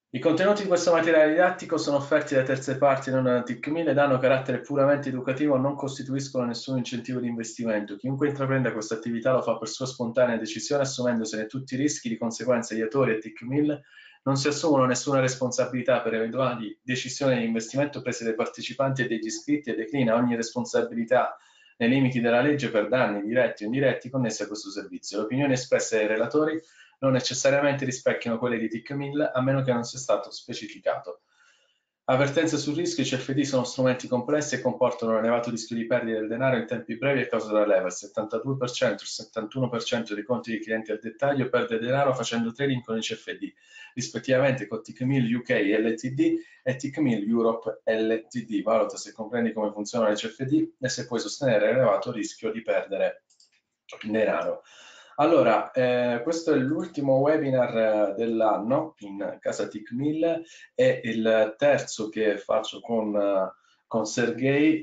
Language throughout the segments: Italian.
I contenuti di questo materiale didattico sono offerti da terze parti non da TIC1000 ed hanno carattere puramente educativo, non costituiscono nessun incentivo di investimento. Chiunque intraprenda questa attività lo fa per sua spontanea decisione, assumendosene tutti i rischi. Di conseguenza gli autori e TIC1000 non si assumono nessuna responsabilità per eventuali decisioni di investimento prese dai partecipanti e degli iscritti e declina ogni responsabilità nei limiti della legge per danni diretti o indiretti connessi a questo servizio. Le opinioni espresse dai relatori non necessariamente rispecchiano quelle di TIC1000 a meno che non sia stato specificato. Avvertenze sul rischio: i CFD sono strumenti complessi e comportano un elevato rischio di perdita del denaro in tempi brevi a causa della leva. Il 72% e il 71% dei conti dei clienti al dettaglio perde denaro facendo trading con i CFD, rispettivamente con TIC1000 UK LTD e TIC1000 Europe LTD. Valuta se comprendi come funzionano le CFD e se puoi sostenere l'elevato rischio di perdere denaro. Allora, questo è l'ultimo webinar dell'anno in casa TIC1000, è il terzo che faccio con Sergei.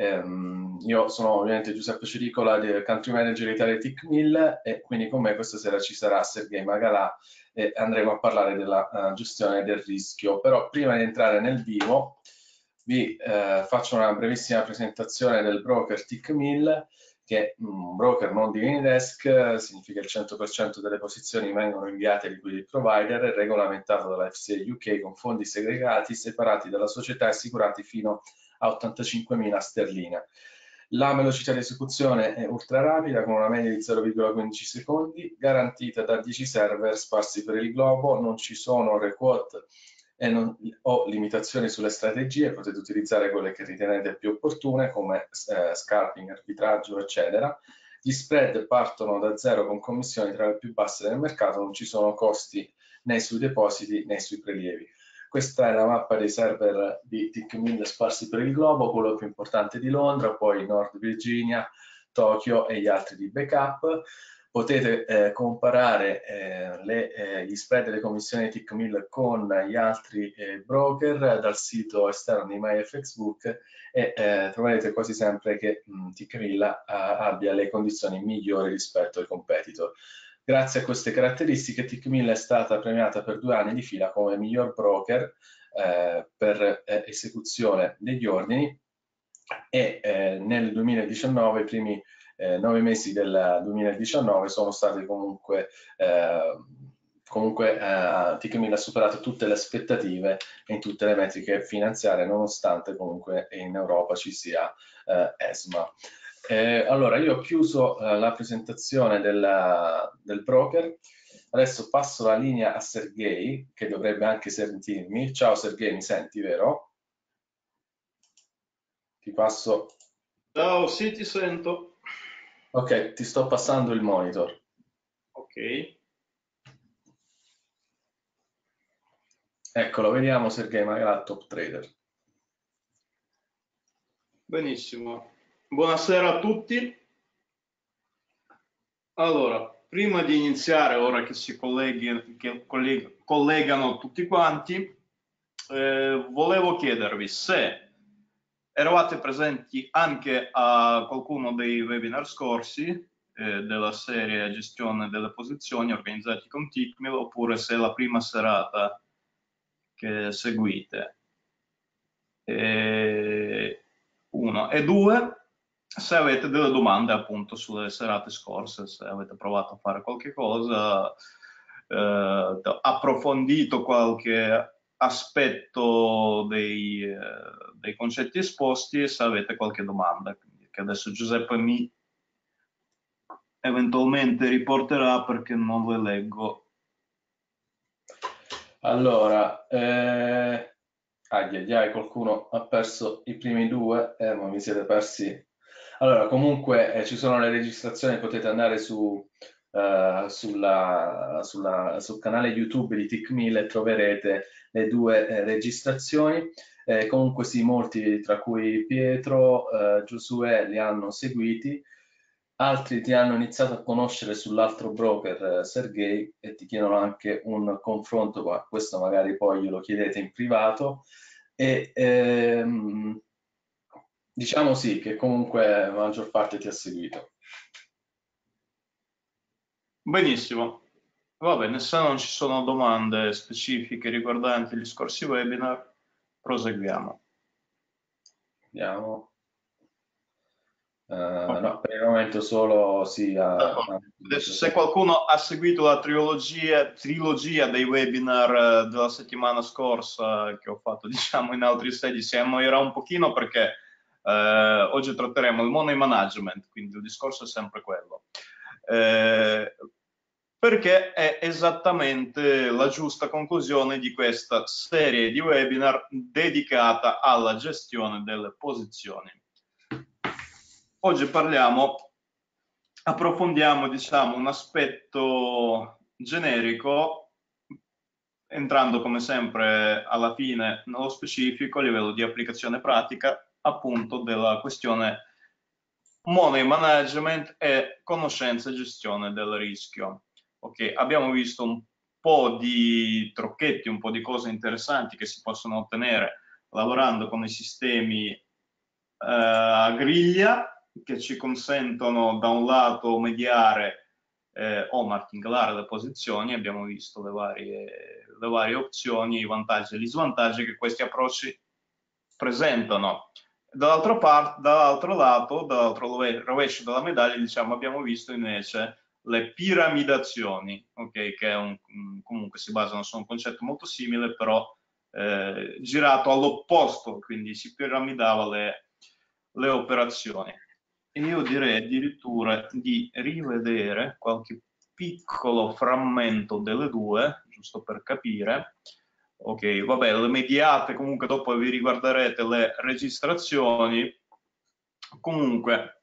Io sono ovviamente Giuseppe Cericola, Country Manager Italia TIC1000, e quindi con me questa sera ci sarà Sergei Magalà e andremo a parlare della gestione del rischio. Però prima di entrare nel vivo vi faccio una brevissima presentazione del broker TIC1000, che è un broker non di Unidesk, significa il 100% delle posizioni vengono inviate ai liquidity provider, è regolamentato dalla FCA UK con fondi segregati, separati dalla società e assicurati fino a 85.000 sterline. La velocità di esecuzione è ultra rapida, con una media di 0,15 secondi, garantita da 10 server sparsi per il globo. Non ci sono requote o limitazioni sulle strategie, potete utilizzare quelle che ritenete più opportune, come scalping, arbitraggio, eccetera. Gli spread partono da zero con commissioni tra le più basse del mercato, non ci sono costi né sui depositi né sui prelievi. Questa è la mappa dei server di TIC1000 sparsi per il globo, quello più importante di Londra, poi Nord Virginia, Tokyo e gli altri di backup. Potete comparare gli spread delle commissioni TIC1000 con gli altri broker dal sito esterno di MyFXBook e troverete quasi sempre che TIC1000 abbia le condizioni migliori rispetto ai competitor. Grazie a queste caratteristiche TIC1000 è stata premiata per 2 anni di fila come miglior broker per esecuzione degli ordini e nel 2019, i primi 9 mesi del 2019 sono stati comunque TIC1000 ha superato tutte le aspettative in tutte le metriche finanziarie, nonostante comunque in Europa ci sia ESMA. Allora, io ho chiuso la presentazione del broker, adesso passo la linea a Sergei, che dovrebbe anche sentirmi. Ciao Sergei, mi senti, vero? Ti passo. Ciao, sì, ti sento. Ok, ti sto passando il monitor. Ok, Eccolo, vediamo Sergei Magalà, top trader. benissimo. Buonasera a tutti. Allora, prima di iniziare, ora che collegano tutti quanti, volevo chiedervi se eravate presenti anche a qualcuno dei webinar scorsi della serie gestione delle posizioni organizzati con TICMIL, oppure se è la prima serata che seguite. Uno e due, se avete delle domande appunto sulle serate scorse, se avete provato a fare qualche cosa, approfondito qualche aspetto dei concetti esposti, se avete qualche domanda, quindi, che adesso Giuseppe mi eventualmente riporterà perché non le leggo. Allora, qualcuno ha perso i primi due, ma vi siete persi. Allora, comunque ci sono le registrazioni, potete andare sul canale YouTube di TIC1000 e troverete le due registrazioni. Comunque sì, molti, tra cui Pietro, Giosuè, li hanno seguiti. Altri ti hanno iniziato a conoscere sull'altro broker, Sergei, e ti chiedono anche un confronto, ma questo magari poi glielo chiedete in privato. E diciamo sì, che comunque la maggior parte ti ha seguito. Benissimo. Va bene, se non ci sono domande specifiche riguardanti gli scorsi webinar, proseguiamo. Vediamo. Ok. No, per il momento solo sì. Adesso, se qualcuno ha seguito la trilogia dei webinar della settimana scorsa che ho fatto, diciamo, in altri sedi, si annoierà un pochino perché oggi tratteremo il money management, quindi il discorso è sempre quello. Perché è esattamente la giusta conclusione di questa serie di webinar dedicata alla gestione delle posizioni. Oggi approfondiamo, diciamo, un aspetto generico, entrando come sempre alla fine nello specifico a livello di applicazione pratica, appunto della questione money management e conoscenza e gestione del rischio. Ok, abbiamo visto un po' di trucchetti, un po' di cose interessanti che si possono ottenere lavorando con i sistemi a griglia, che ci consentono da un lato mediare o martingale le posizioni. Abbiamo visto le varie opzioni, i vantaggi e gli svantaggi che questi approcci presentano. Dall'altro lato, dall'altro rovescio della medaglia, diciamo, abbiamo visto invece le piramidazioni, okay, che è comunque si basano su un concetto molto simile, però girato all'opposto, quindi si piramidava le operazioni. E io direi addirittura di rivedere qualche piccolo frammento delle due, giusto per capire. Ok, vabbè, le mediate, comunque dopo vi riguarderete le registrazioni. Comunque,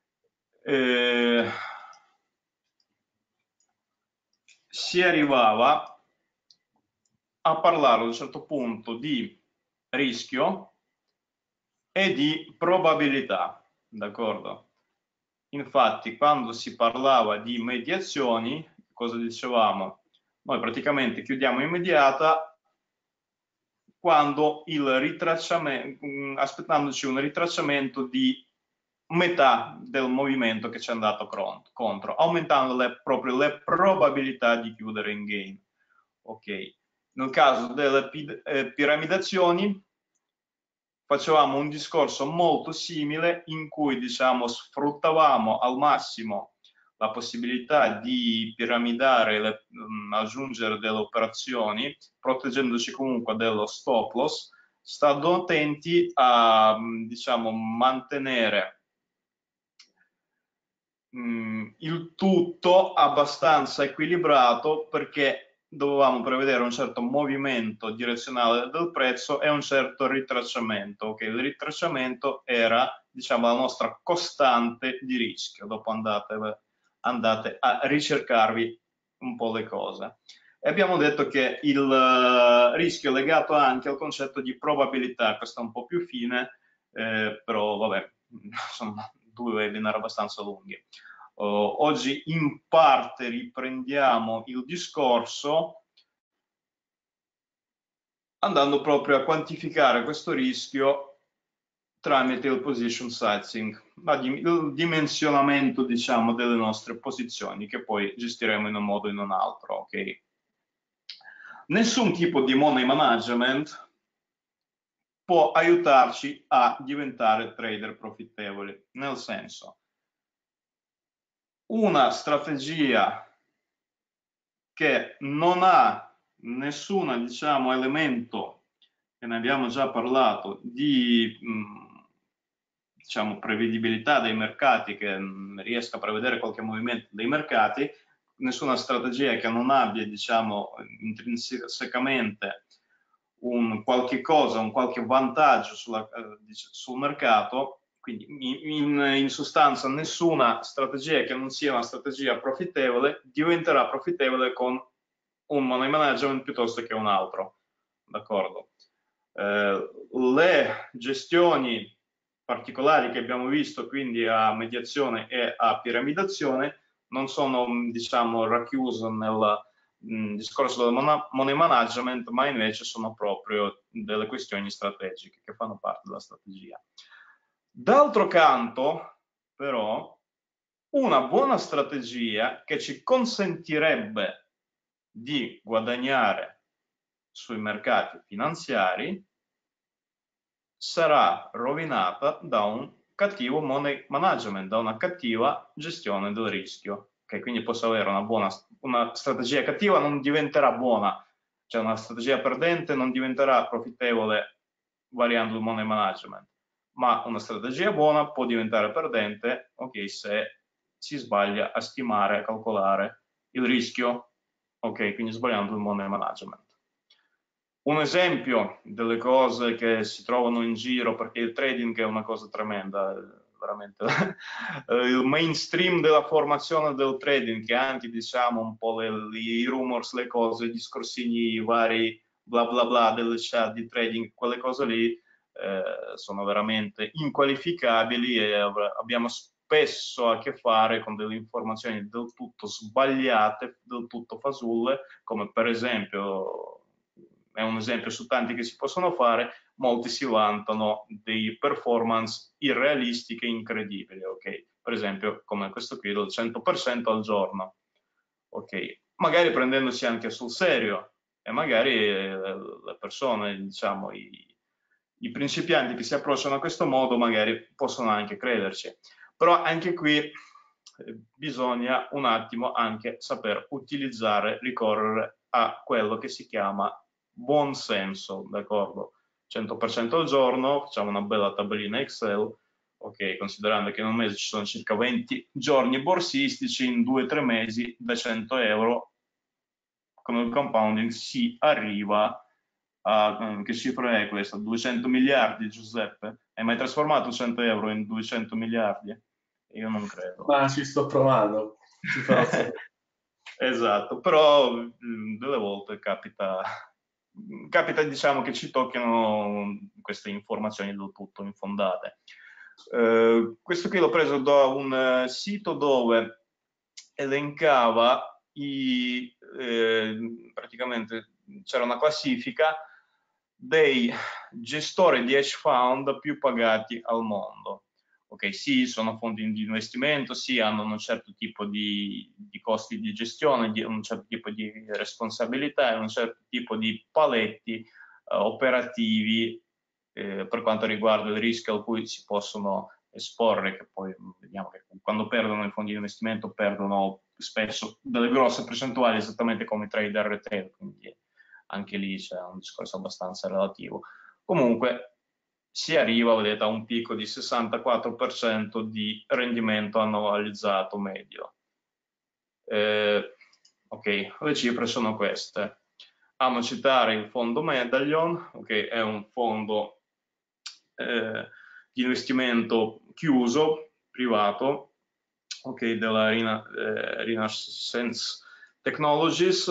si arrivava a parlare a un certo punto di rischio e di probabilità, d'accordo? Infatti, quando si parlava di mediazioni, cosa dicevamo? Noi praticamente chiudiamo immediata quando il ritracciamento, aspettandoci un ritracciamento di metà del movimento che ci è andato contro, aumentando proprio le probabilità di chiudere in game. Ok. Nel caso delle piramidazioni facevamo un discorso molto simile in cui, diciamo, sfruttavamo al massimo la possibilità di piramidare, aggiungere delle operazioni, proteggendoci comunque dello stop loss, stando attenti a, diciamo, mantenere il tutto abbastanza equilibrato, perché dovevamo prevedere un certo movimento direzionale del prezzo e un certo ritracciamento. Okay? Il ritracciamento era, diciamo, la nostra costante di rischio. Dopo andate a ricercarvi un po' le cose. E abbiamo detto che il rischio è legato anche al concetto di probabilità. Questo è un po' più fine, però vabbè, sono due webinar abbastanza lunghi. Oggi in parte riprendiamo il discorso andando proprio a quantificare questo rischio tramite il position sizing, il dimensionamento, diciamo, delle nostre posizioni, che poi gestiremo in un modo o in un altro, ok? Nessun tipo di money management può aiutarci a diventare trader profittevoli, nel senso, una strategia che non ha nessun, diciamo, elemento, che ne abbiamo già parlato, di diciamo, prevedibilità dei mercati, che riesca a prevedere qualche movimento dei mercati, nessuna strategia che non abbia, diciamo, intrinsecamente un qualche cosa, un qualche vantaggio sul mercato. Quindi in sostanza nessuna strategia che non sia una strategia profittevole diventerà profittevole con un money management piuttosto che un altro, d'accordo? Le gestioni particolari che abbiamo visto, quindi a mediazione e a piramidazione, non sono, diciamo, racchiuse nel discorso del money management, ma invece sono proprio delle questioni strategiche che fanno parte della strategia. D'altro canto, però, una buona strategia che ci consentirebbe di guadagnare sui mercati finanziari sarà rovinata da un cattivo money management, da una cattiva gestione del rischio. Okay, quindi posso avere una strategia cattiva, non diventerà buona, cioè una strategia perdente non diventerà profittevole variando il money management, ma una strategia buona può diventare perdente, ok, se si sbaglia a stimare, a calcolare il rischio, ok, quindi sbagliando il money management. Un esempio delle cose che si trovano in giro, perché il trading è una cosa tremenda, veramente il mainstream della formazione del trading, che anche diciamo un po' i rumors, le cose, i discorsini vari, bla bla bla delle chat di trading, quelle cose lì sono veramente inqualificabili e abbiamo spesso a che fare con delle informazioni del tutto sbagliate, del tutto fasulle, come per esempio, è un esempio su tanti che si possono fare, molti si vantano di performance irrealistiche e incredibili, ok? Per esempio, come questo qui, del 100% al giorno, ok? Magari prendendosi anche sul serio, e magari le persone, diciamo, i principianti che si approcciano a questo modo magari possono anche crederci. Però anche qui bisogna un attimo anche saper utilizzare, ricorrere a quello che si chiama buon senso, d'accordo? 100% al giorno, facciamo una bella tabellina Excel, ok, considerando che in un mese ci sono circa 20 giorni borsistici, in 2-3 mesi da 100 euro con il compounding si arriva a, che cifra è questa? 200 miliardi, Giuseppe? Hai mai trasformato 100 euro in 200 miliardi? Io non credo. Ma ci sto provando, ti farò sapere. Esatto, però delle volte capita diciamo che ci toccano queste informazioni del tutto infondate. Questo qui l'ho preso da un sito dove elencava praticamente c'era una classifica dei gestori di hedge fund più pagati al mondo. Ok, sì, sono fondi di investimento, sì, hanno un certo tipo di costi di gestione, un certo tipo di responsabilità e un certo tipo di paletti operativi per quanto riguarda il rischio a cui si possono esporre, che poi vediamo che quando perdono i fondi di investimento perdono spesso delle grosse percentuali, esattamente come i trader retail, quindi anche lì c'è un discorso abbastanza relativo. Comunque si arriva, vedete, a un picco di 64% di rendimento annualizzato medio. Ok, le cifre sono queste. Amo citare il fondo Medallion, ok, è un fondo di investimento chiuso, privato, ok, della Renaissance Technologies,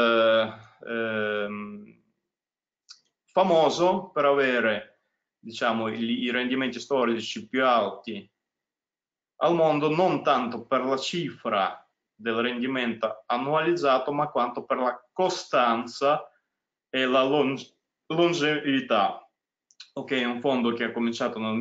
famoso per avere, diciamo, i rendimenti storici più alti al mondo, non tanto per la cifra del rendimento annualizzato, ma quanto per la costanza e la longevità. Ok, è un fondo che ha cominciato nel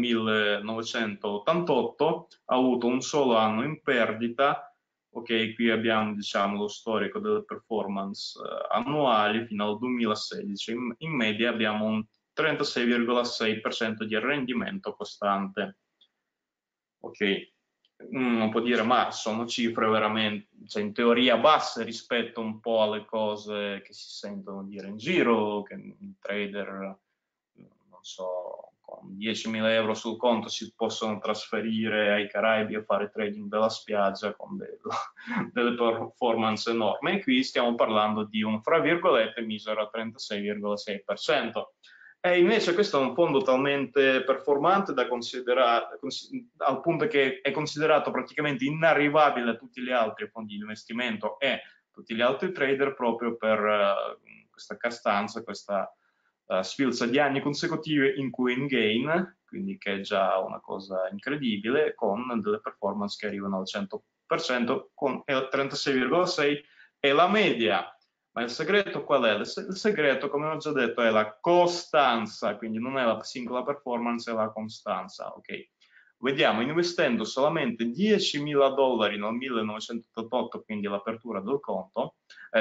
1988, ha avuto un solo anno in perdita. Ok, qui abbiamo, diciamo, lo storico delle performance annuali fino al 2016. In media abbiamo un 36,6% di rendimento costante. Ok, uno può dire, ma sono cifre veramente, cioè in teoria basse rispetto un po' alle cose che si sentono dire in giro, che un trader, non so, con 10.000 euro sul conto si possono trasferire ai Caraibi a fare trading della spiaggia con delle performance enormi. E qui stiamo parlando di un, fra virgolette, misero 36,6%. E invece questo è un fondo talmente performante da considerare, al punto che è considerato praticamente inarrivabile a tutti gli altri fondi di investimento e tutti gli altri trader proprio per questa costanza, questa sfilza di anni consecutivi in cui in gain, quindi che è già una cosa incredibile, con delle performance che arrivano al 100%, con 36,6% e la media. Ma il segreto qual è? Il segreto, come ho già detto, è la costanza, quindi non è la singola performance, è la costanza, ok? vediamo, investendo solamente $10.000 nel 1988, quindi l'apertura del conto,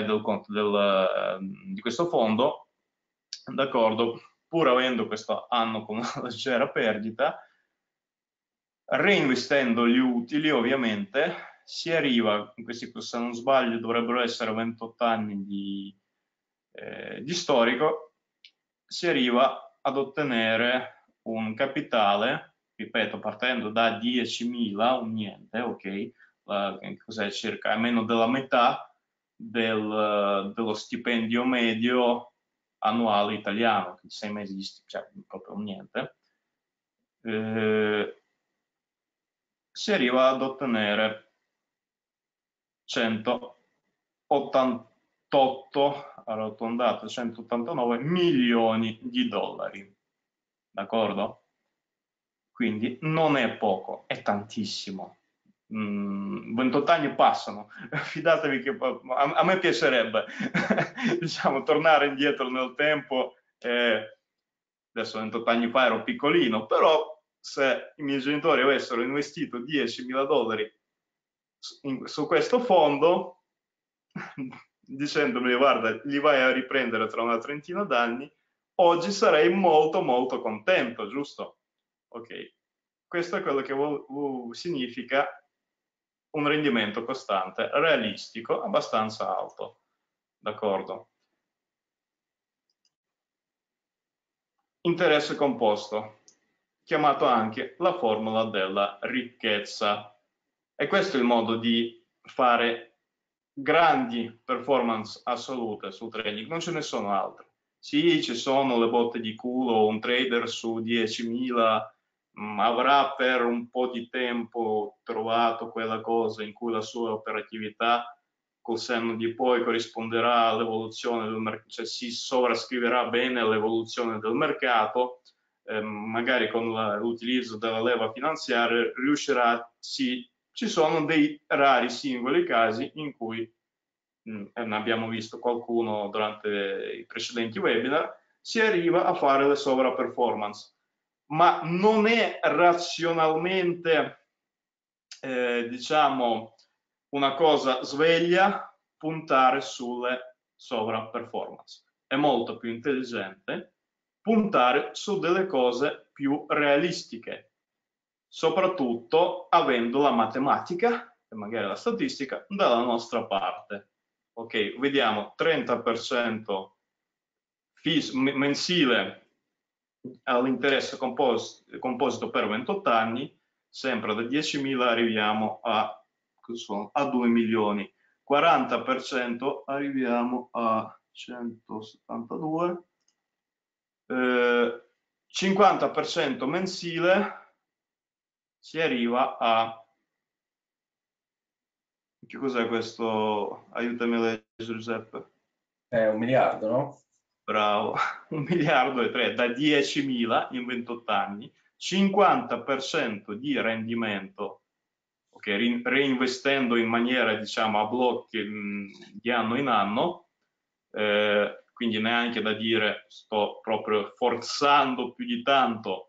di questo fondo, d'accordo, pur avendo questo anno con una leggera perdita, reinvestendo gli utili ovviamente, si arriva, questi se non sbaglio dovrebbero essere 28 anni di storico, si arriva ad ottenere un capitale, ripeto, partendo da 10.000, un niente, ok, cos'è circa, è meno della metà dello stipendio medio annuale italiano, 6 mesi di stipendio, cioè proprio un niente. Si arriva ad ottenere 188, arrotondato 189 milioni di dollari, d'accordo? Quindi non è poco, è tantissimo. 28 anni passano, fidatevi che a me piacerebbe diciamo, tornare indietro nel tempo. Adesso 28 anni fa ero piccolino, però se i miei genitori avessero investito $10.000 su questo fondo, dicendomi guarda, li vai a riprendere tra una trentina d'anni, oggi sarei molto molto contento, giusto? Ok, questo è quello che significa un rendimento costante, realistico, abbastanza alto, d'accordo? Interesse composto, chiamato anche la formula della ricchezza. E questo è il modo di fare grandi performance assolute sul trading, non ce ne sono altre. Sì, ci sono le botte di culo, un trader su 10.000 avrà per un po' di tempo trovato quella cosa in cui la sua operatività col senno di poi corrisponderà all'evoluzione del mercato, cioè si sovrascriverà bene all'evoluzione del mercato, magari con l'utilizzo della leva finanziaria riuscirà, sì, ci sono dei rari singoli casi in cui, ne abbiamo visto qualcuno durante i precedenti webinar, si arriva a fare le sovraperformance, ma non è razionalmente, diciamo, una cosa sveglia puntare sulle sovraperformance. È molto più intelligente puntare su delle cose più realistiche, soprattutto avendo la matematica e magari la statistica dalla nostra parte. Ok, vediamo 30% mensile all'interesse composito per 28 anni, sempre da 10.000 arriviamo a 2 milioni, 40% arriviamo a 172, 50% mensile si arriva a, che cos'è questo? Aiutami a leggere, Giuseppe. È 1 miliardo, no? Bravo, 1 miliardo e 3 da 10.000 in 28 anni, 50% di rendimento, okay, reinvestendo in maniera, diciamo, a blocchi di anno in anno, quindi neanche da dire sto proprio forzando più di tanto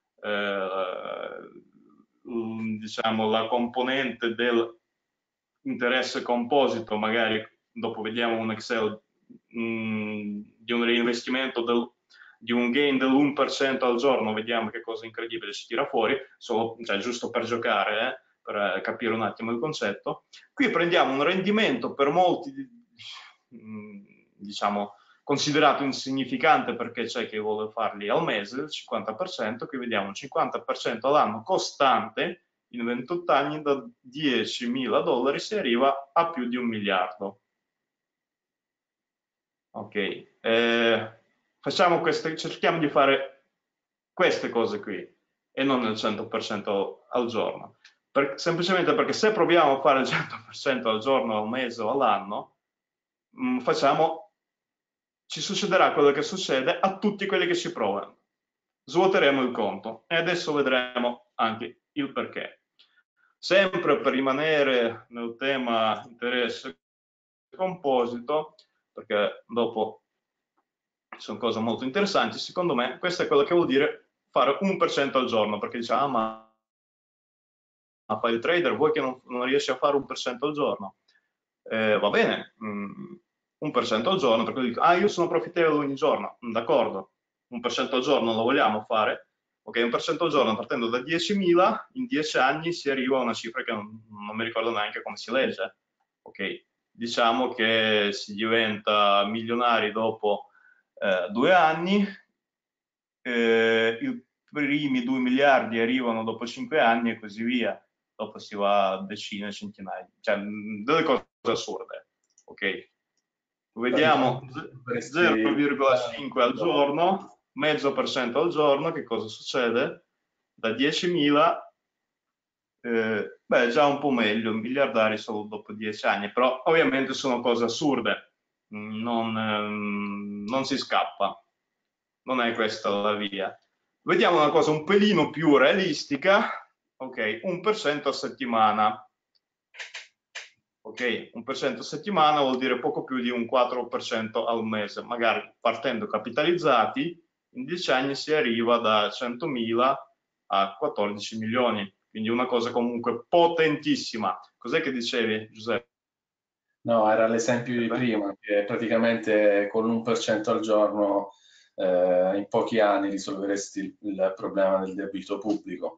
diciamo, la componente dell'interesse composito, magari dopo vediamo un Excel di un reinvestimento di un gain dell'1% al giorno, vediamo che cosa incredibile ci tira fuori, solo, cioè, giusto per giocare, per capire un attimo il concetto. Qui prendiamo un rendimento per molti, diciamo, considerato insignificante perché c'è chi vuole farli al mese, il 50%, qui vediamo un 50% all'anno costante, in 28 anni da 10.000 dollari si arriva a più di 1 miliardo. Ok, facciamo queste, cerchiamo di fare queste cose qui e non il 100% al giorno, semplicemente perché se proviamo a fare il 100% al giorno, al mese o all'anno, ci succederà quello che succede a tutti quelli che ci provano, svuoteremo il conto e adesso vedremo anche il perché. Sempre per rimanere nel tema interesse composito, perché dopo sono cose molto interessanti, secondo me questo è quello che vuol dire fare 1% al giorno, perché diciamo, ma fai il trader, vuoi che non riesci a fare 1% al giorno? Va bene, 1% al giorno, perché dico, io sono profittevole ogni giorno, d'accordo, 1% al giorno lo vogliamo fare, ok, 1% al giorno partendo da 10.000, in 10 anni si arriva a una cifra che non mi ricordo neanche come si legge, ok, diciamo che si diventa milionari dopo 2 anni, i primi 2 miliardi arrivano dopo 5 anni e così via, dopo si va a decine, centinaia, cioè delle cose assurde, ok? Vediamo 0,5 al giorno, mezzo per cento al giorno, che cosa succede? Da 10.000, beh, già un po' meglio, miliardari solo dopo 10 anni, però ovviamente sono cose assurde, non si scappa, non è questa la via. Vediamo una cosa un pelino più realistica, ok, 1% a settimana. Ok, 1% a settimana vuol dire poco più di un 4% al mese, magari partendo capitalizzati, in 10 anni si arriva da 100.000 a 14 milioni, quindi una cosa comunque potentissima. Cos'è che dicevi, Giuseppe? No, era l'esempio di prima, che praticamente con l'1% al giorno in pochi anni risolveresti il problema del debito pubblico.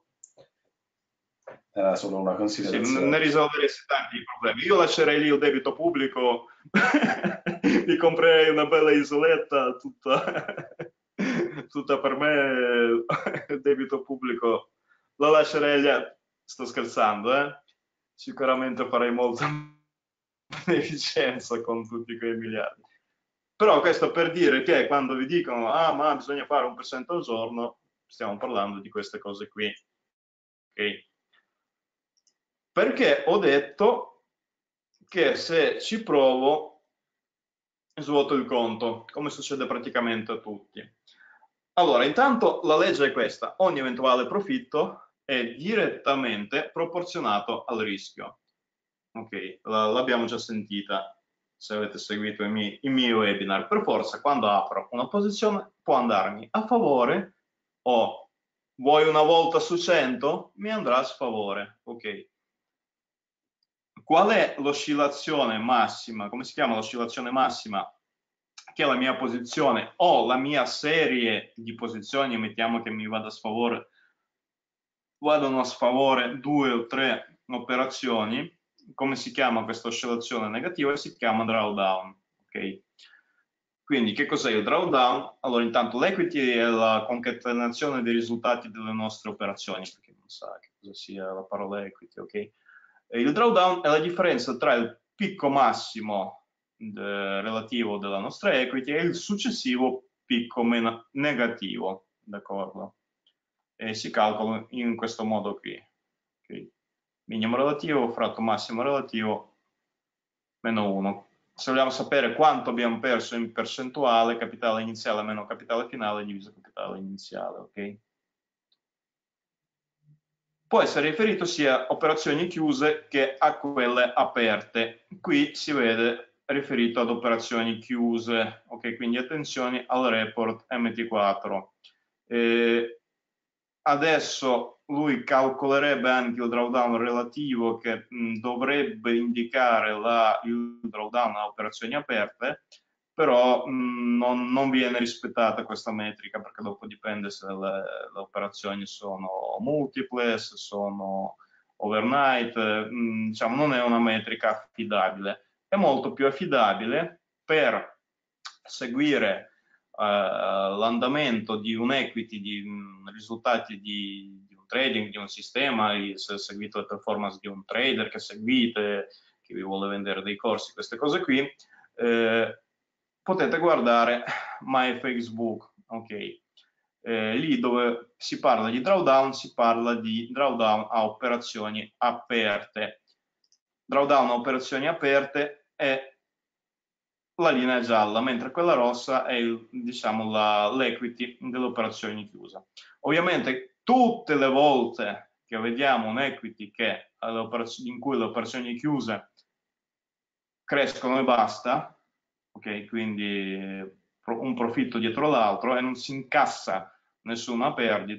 Era solo una Sì, considerazione. ne risolveresti tanti problemi. Io lascerei lì il debito pubblico, mi comprerei una bella isoletta tutta per me, il debito pubblico lo lascerei lì. Sto scherzando, sicuramente farei molta beneficenza con tutti quei miliardi. Però questo per dire che quando vi dicono ma bisogna fare 1% al giorno, stiamo parlando di queste cose qui. Ok? Perché ho detto che se ci provo svuoto il conto, come succede praticamente a tutti. Allora, intanto la legge è questa: ogni eventuale profitto è direttamente proporzionato al rischio. Ok, l'abbiamo già sentita se avete seguito i miei webinar. Per forza, quando apro una posizione può andarmi a favore o vuoi una volta su 100 mi andrà a sfavore. Ok. Qual è l'oscillazione massima? Come si chiama l'oscillazione massima? Che è la mia posizione o la mia serie di posizioni, mettiamo che mi vada a sfavore, vadano a sfavore 2 o 3 operazioni. Come si chiama questa oscillazione negativa? Si chiama drawdown. Ok? Quindi che cos'è il drawdown? Allora, intanto l'equity è la concatenazione dei risultati delle nostre operazioni, perché non sa che cosa sia la parola equity, ok? Il drawdown è la differenza tra il picco massimo relativo della nostra equity e il successivo picco negativo, d'accordo? E si calcola in questo modo qui. Okay. Minimo relativo fratto massimo relativo meno 1. Se vogliamo sapere quanto abbiamo perso in percentuale, capitale iniziale meno capitale finale diviso capitale iniziale, ok? Può essere riferito sia a operazioni chiuse che a quelle aperte. Qui si vede riferito ad operazioni chiuse, ok? Quindi attenzione al report MT4. Adesso lui calcolerebbe anche il drawdown relativo che dovrebbe indicare il drawdown a operazioni aperte, però non viene rispettata questa metrica perché dopo dipende se le operazioni sono multiple, se sono overnight, diciamo non è una metrica affidabile. È molto più affidabile per seguire l'andamento di un equity, di risultati di un trading, di un sistema, se seguite le performance di un trader che seguite, che vi vuole vendere dei corsi, queste cose qui, potete guardare MyFacebook, ok? Lì dove si parla di drawdown, si parla di drawdown a operazioni aperte. Drawdown a operazioni aperte è la linea gialla, mentre quella rossa è diciamo, l'equity delle operazioni chiuse. Ovviamente tutte le volte che vediamo un equity in cui le operazioni chiuse crescono e basta, ok, quindi un profitto dietro l'altro e non si incassa nessuna perdita,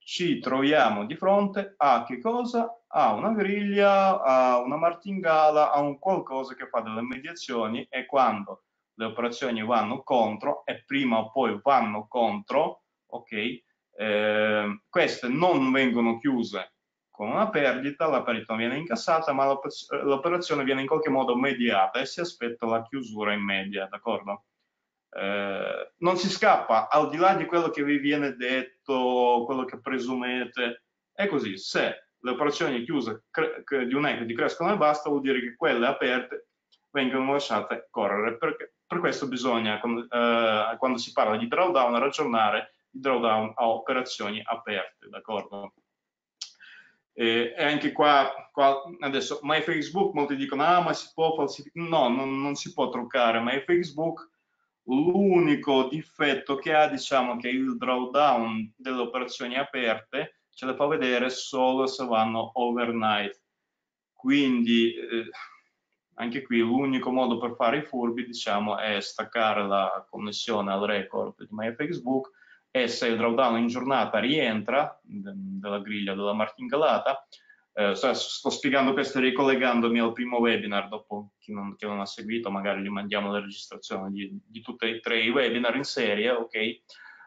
ci troviamo di fronte a che cosa? A una griglia, a una martingala, a un qualcosa che fa delle mediazioni, e quando le operazioni vanno contro, e prima o poi vanno contro, ok? Queste non vengono chiuse con una perdita, la perdita viene incassata, ma l'operazione viene in qualche modo mediata e si aspetta la chiusura in media, d'accordo? Non si scappa, al di là di quello che vi viene detto, quello che presumete, è così. Se le operazioni chiuse di un equity crescono e basta, vuol dire che quelle aperte vengono lasciate correre. Per questo bisogna, quando si parla di drawdown, ragionare di drawdown a operazioni aperte, d'accordo? E anche qua adesso MyFacebook, molti dicono ma si può falsificare. No, non si può truccare MyFacebook. L'unico difetto che ha, diciamo, che il drawdown delle operazioni aperte ce le fa vedere solo se vanno overnight. Quindi anche qui l'unico modo per fare i furbi, diciamo, è staccare la connessione al record di MyFacebook, e se il drawdown in giornata rientra della griglia della martingalata, sto spiegando questo ricollegandomi al primo webinar, dopo chi non ha seguito magari gli mandiamo la registrazione di tutti e 3 i webinar in serie, ok?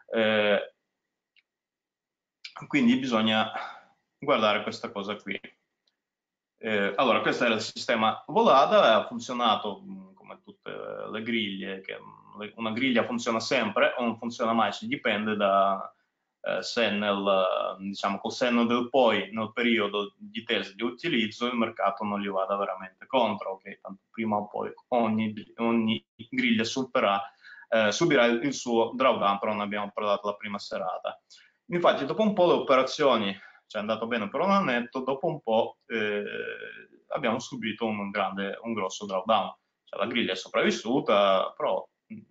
Quindi bisogna guardare questa cosa qui. Allora, questo era il sistema Volada, ha funzionato come tutte le griglie, che una griglia funziona sempre o non funziona mai, si dipende da se diciamo, col senno del poi, nel periodo di test di utilizzo, il mercato non gli vada veramente contro, ok? Tanto prima o poi ogni griglia subirà il suo drawdown, però ne abbiamo parlato la prima serata. Infatti, dopo un po' le operazioni ci è andato bene per un annetto, dopo un po' abbiamo subito un grosso drawdown. Cioè, la griglia è sopravvissuta, però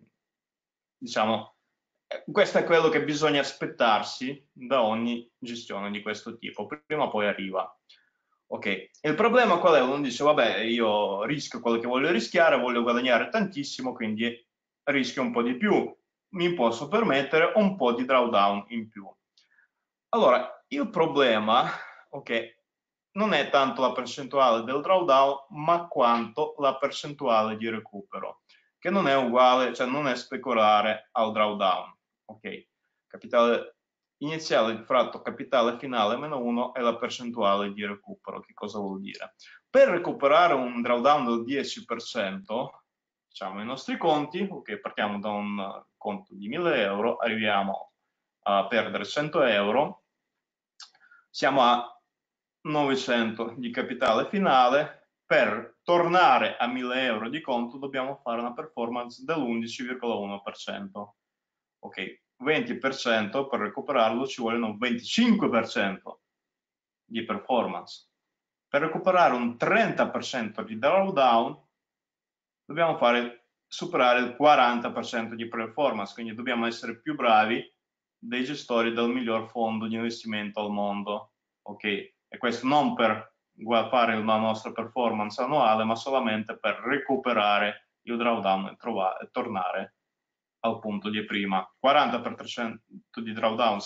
diciamo, questo è quello che bisogna aspettarsi da ogni gestione di questo tipo, prima o poi arriva. Ok, il problema qual è? Uno dice, vabbè, io rischio quello che voglio rischiare, voglio guadagnare tantissimo, quindi rischio un po' di più, mi posso permettere un po' di drawdown in più. Allora, il problema, ok, non è tanto la percentuale del drawdown, ma quanto la percentuale di recupero, che non è uguale, cioè non è speculare al drawdown, ok? Capitale iniziale fratto capitale finale meno 1 è la percentuale di recupero. Che cosa vuol dire? Per recuperare un drawdown del 10%, facciamo i nostri conti, ok, partiamo da un conto di 1000 euro, arriviamo a perdere 100 euro, siamo a 900 di capitale finale. Per tornare a 1000 euro di conto dobbiamo fare una performance dell'11,1%. Ok, 20% per recuperarlo ci vogliono un 25% di performance. Per recuperare un 30% di drawdown dobbiamo superare il 40% di performance, quindi dobbiamo essere più bravi dei gestori del miglior fondo di investimento al mondo, ok? E questo non per fare la nostra performance annuale, ma solamente per recuperare il drawdown e tornare al punto di prima. 40% di drawdown,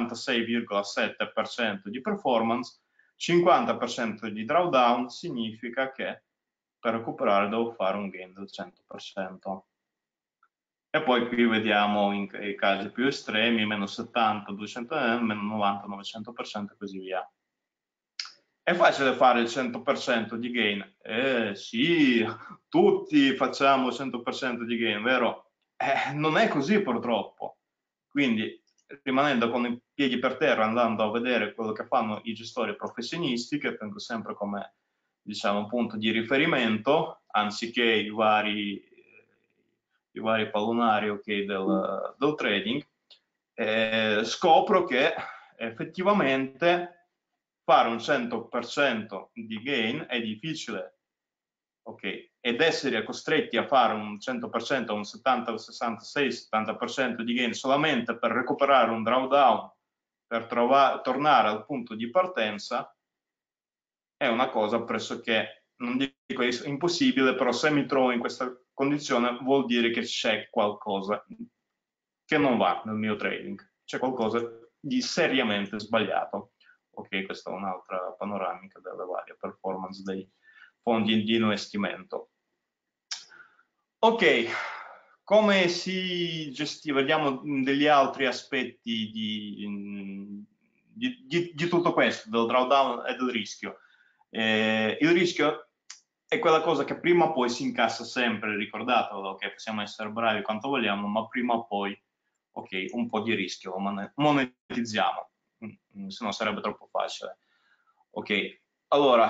66,7% di performance, 50% di drawdown significa che per recuperare devo fare un gain del 100%. E poi qui vediamo i casi più estremi, meno 70, 200, meno 90, 900% e così via. È facile fare il 100% di gain? Sì, tutti facciamo il 100% di gain, vero? Non è così purtroppo. Quindi, rimanendo con i piedi per terra, andando a vedere quello che fanno i gestori professionisti, che tengo sempre come, diciamo, punto di riferimento, anziché i vari pallonari, okay, del trading, scopro che effettivamente fare un 100% di gain è difficile, ok? Ed essere costretti a fare un 100%, un 70, 66, 70% di gain solamente per recuperare un drawdown, per tornare al punto di partenza, è una cosa pressoché, non dico impossibile, però se mi trovo in questa condizione vuol dire che c'è qualcosa che non va nel mio trading, c'è qualcosa di seriamente sbagliato. Ok, questa è un'altra panoramica delle varie performance dei fondi di investimento. Ok, come si gestiva? Vediamo degli altri aspetti di tutto questo, del drawdown e del rischio. Il rischio è quella cosa che prima o poi si incassa sempre, ricordatelo, che possiamo essere bravi quanto vogliamo, ma prima o poi, ok, un po' di rischio lo monetizziamo, se no sarebbe troppo facile. Ok, allora,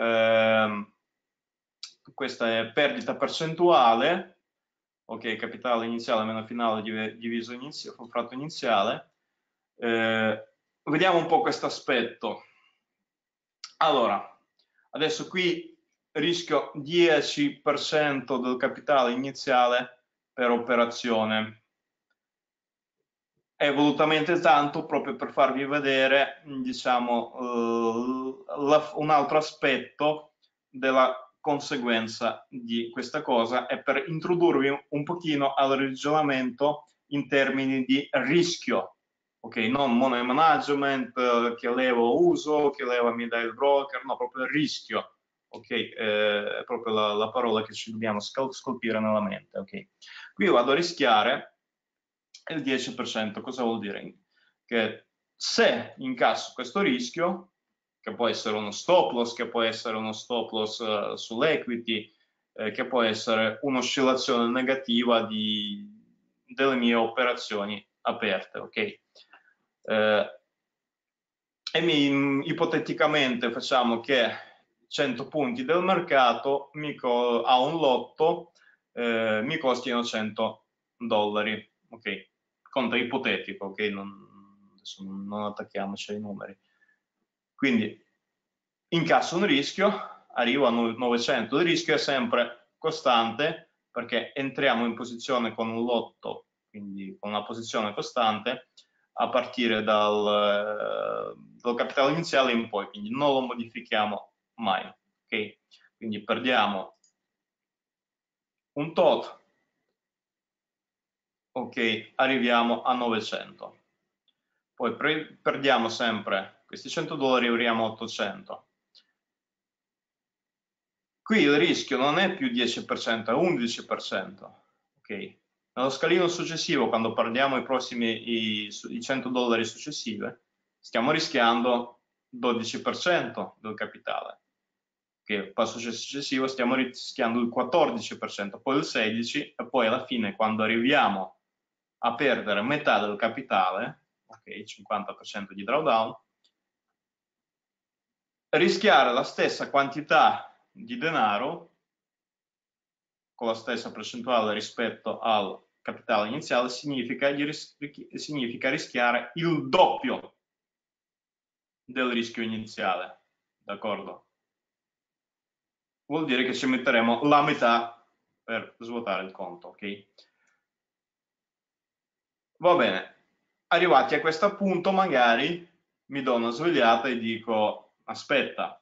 questa è perdita percentuale, ok, capitale iniziale meno finale diviso fratto iniziale. Vediamo un po' questo aspetto. Allora, adesso qui rischio 10% del capitale iniziale per operazione. È volutamente tanto proprio per farvi vedere, diciamo, un altro aspetto della conseguenza di questa cosa e per introdurvi un pochino al ragionamento in termini di rischio, ok? Non money management, che levo uso, che leva mi dà il broker, no, proprio rischio, ok? È proprio la parola che ci dobbiamo scolpire nella mente, ok? Qui vado a rischiare il 10%, cosa vuol dire? Che se incasso questo rischio, che può essere uno stop loss, che può essere uno stop loss sull'equity, che può essere un'oscillazione negativa delle mie operazioni aperte, ok? E ipoteticamente facciamo che 100 punti del mercato a un lotto mi costino $100, ok? Conto ipotetico, ok? Adesso non attacchiamoci ai numeri. Quindi incasso un rischio, arrivo a 900, il rischio è sempre costante perché entriamo in posizione con un lotto, quindi con una posizione costante a partire dal capitale iniziale in poi, quindi non lo modifichiamo mai, ok? Quindi perdiamo un tot, ok, arriviamo a 900. Poi perdiamo sempre questi $100 e arriviamo a 800. Qui il rischio non è più 10%, è 11%, ok? Nello scalino successivo, quando perdiamo i prossimi i $100 successivi, stiamo rischiando 12% del capitale. Che passo successivo stiamo rischiando il 14%, poi il 16% e poi alla fine, quando arriviamo a perdere metà del capitale, ok, 50% di drawdown, rischiare la stessa quantità di denaro con la stessa percentuale rispetto al capitale iniziale significa rischiare il doppio del rischio iniziale, d'accordo? Vuol dire che ci metteremo la metà per svuotare il conto, ok? Va bene, arrivati a questo punto magari mi do una svegliata e dico aspetta,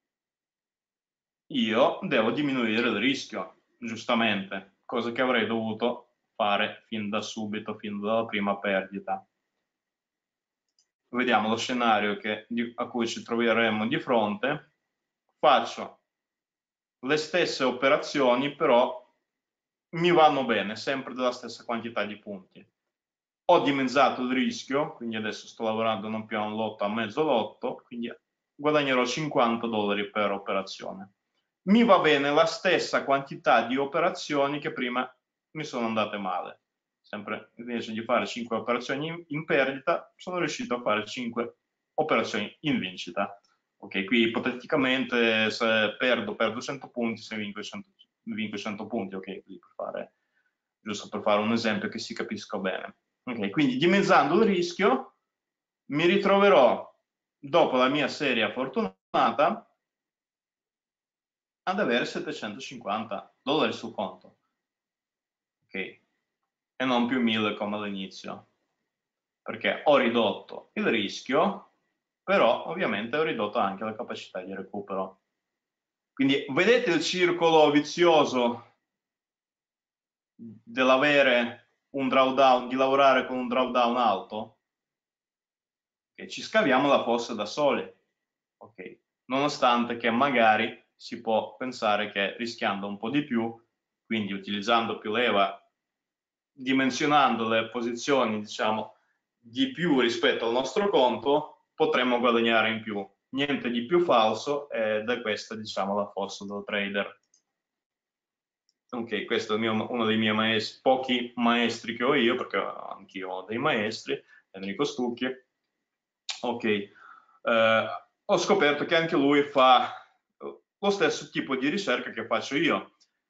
io devo diminuire il rischio, giustamente, cosa che avrei dovuto fare fin da subito, fin dalla prima perdita. Vediamo lo scenario a cui ci troveremo di fronte. Faccio le stesse operazioni, però mi vanno bene, sempre della stessa quantità di punti. Ho dimezzato il rischio, quindi adesso sto lavorando non più a un lotto, a mezzo lotto, quindi guadagnerò $50 per operazione. Mi va bene la stessa quantità di operazioni che prima mi sono andate male. Sempre invece di fare 5 operazioni in perdita, sono riuscito a fare 5 operazioni in vincita. Ok, qui ipoteticamente se perdo 100 punti, se vinco 100 punti, ok, giusto per fare un esempio che si capisca bene. Ok, quindi dimezzando il rischio mi ritroverò, dopo la mia serie fortunata, ad avere $750 sul conto, ok, e non più 1000 come all'inizio, perché ho ridotto il rischio, però ovviamente ho ridotto anche la capacità di recupero. Quindi vedete il circolo vizioso dell'avere un drawdown, di lavorare con un drawdown alto? Okay? Ci scaviamo la fossa da soli, okay? Nonostante che magari si può pensare che rischiando un po' di più, quindi utilizzando più leva, dimensionando le posizioni, diciamo, di più rispetto al nostro conto, potremmo guadagnare in più. Niente di più falso, ed è questa, diciamo, la fossa del trader. Ok, questo è uno dei miei maestri, pochi maestri che ho io, perché anch'io ho dei maestri, Enrico Stucchi. Ok, ho scoperto che anche lui fa lo stesso tipo di ricerca che faccio io.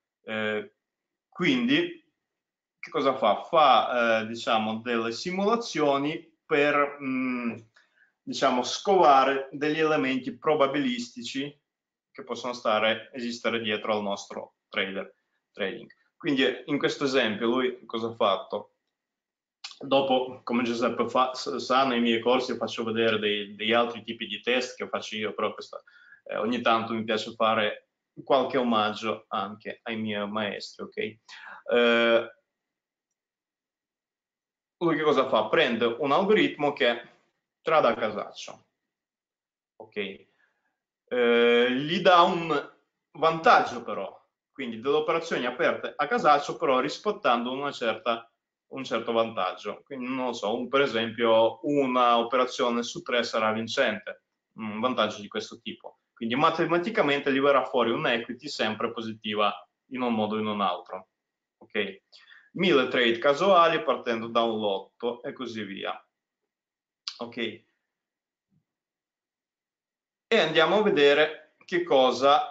Quindi, che cosa fa? Fa, diciamo, delle simulazioni per, diciamo, scovare degli elementi probabilistici che possono esistere dietro al nostro trading. Quindi, in questo esempio, lui cosa ha fatto? Dopo, come Giuseppe sa, nei miei corsi faccio vedere degli altri tipi di test che faccio io, però ogni tanto mi piace fare qualche omaggio anche ai miei maestri, ok? Lui che cosa fa? Prende un algoritmo che trada a casaccio, ok? Gli dà un vantaggio però, quindi delle operazioni aperte a casaccio però rispettando un certo vantaggio. Quindi non lo so, per esempio una operazione su 3 sarà vincente, un vantaggio di questo tipo. Quindi matematicamente gli verrà fuori un'equity sempre positiva in un modo o in un altro. Ok? 1000 trade casuali partendo da un lotto e così via. Ok? E andiamo a vedere che cosa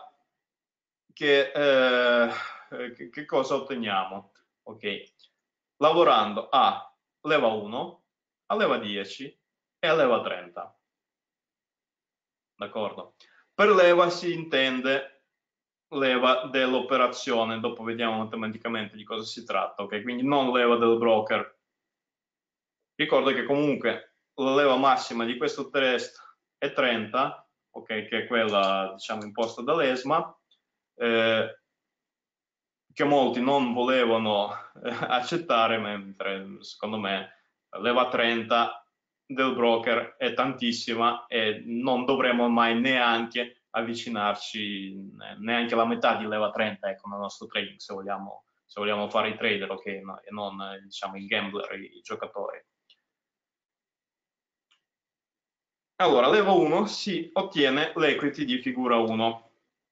otteniamo. Ok? Lavorando a leva 1, a leva 10 e a leva 30. D'accordo? Per leva si intende leva dell'operazione, dopo vediamo matematicamente di cosa si tratta, ok? Quindi non leva del broker. Ricordo che comunque la leva massima di questo test è 30, ok? Che è quella, diciamo, imposta dall'ESMA, che molti non volevano accettare, mentre secondo me leva 30 del broker è tantissima e non dovremmo mai neanche avvicinarci neanche alla metà di leva 30, ecco, nel nostro trading, se vogliamo fare i trader, ok, no, e non, diciamo, i gambler, i giocatori. Allora, leva 1 si ottiene l'equity di figura 1,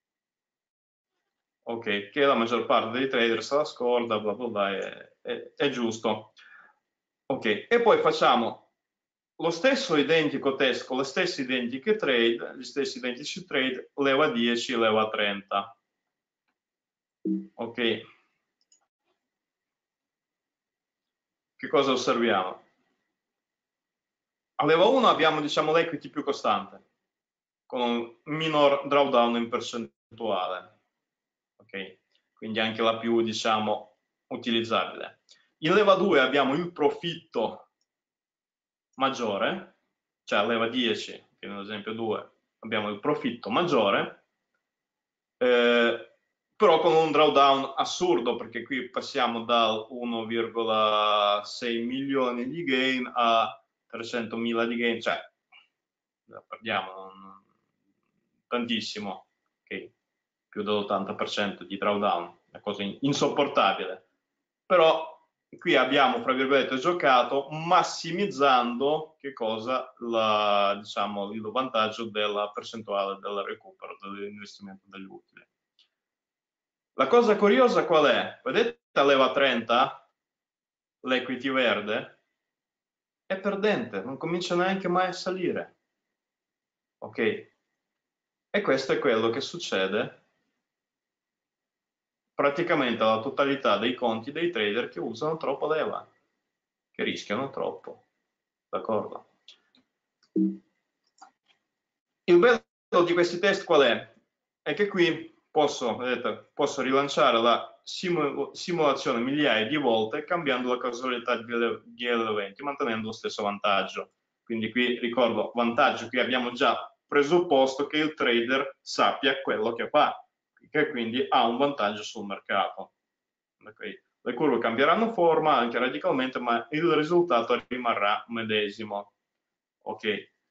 ok, che la maggior parte dei trader se la scorda, bla bla bla, è giusto. Ok, e poi facciamo lo stesso identico test con le stesse identiche trade, gli stessi identici trade, leva 10, leva 30. Ok. Che cosa osserviamo? A leva 1 abbiamo, diciamo, l'equity più costante, con un minor drawdown in percentuale. Ok? Quindi anche la più, diciamo, utilizzabile. In leva 2 abbiamo il profitto maggiore, cioè a leva 10, che nell'esempio 2 abbiamo il profitto maggiore, però con un drawdown assurdo, perché qui passiamo da 1,6 milioni di gain a 300.000 di gain, cioè perdiamo tantissimo, okay? Più dell'80% di drawdown, una cosa insopportabile. Però qui abbiamo, fra virgolette, giocato massimizzando che cosa? Diciamo, il vantaggio della percentuale del recupero dell'investimento degli utili. La cosa curiosa qual è? Vedete la leva 30, l'equity verde? È perdente, non comincia neanche mai a salire. Ok? E questo è quello che succede praticamente alla totalità dei conti dei trader che usano troppo leva, che rischiano troppo. D'accordo? Il bello di questi test qual è? È che qui vedete, posso rilanciare la simulazione migliaia di volte cambiando la causalità di eventi, mantenendo lo stesso vantaggio. Quindi qui ricordo, vantaggio, qui abbiamo già presupposto che il trader sappia quello che fa, che quindi ha un vantaggio sul mercato. Okay. Le curve cambieranno forma anche radicalmente, ma il risultato rimarrà medesimo. Ok,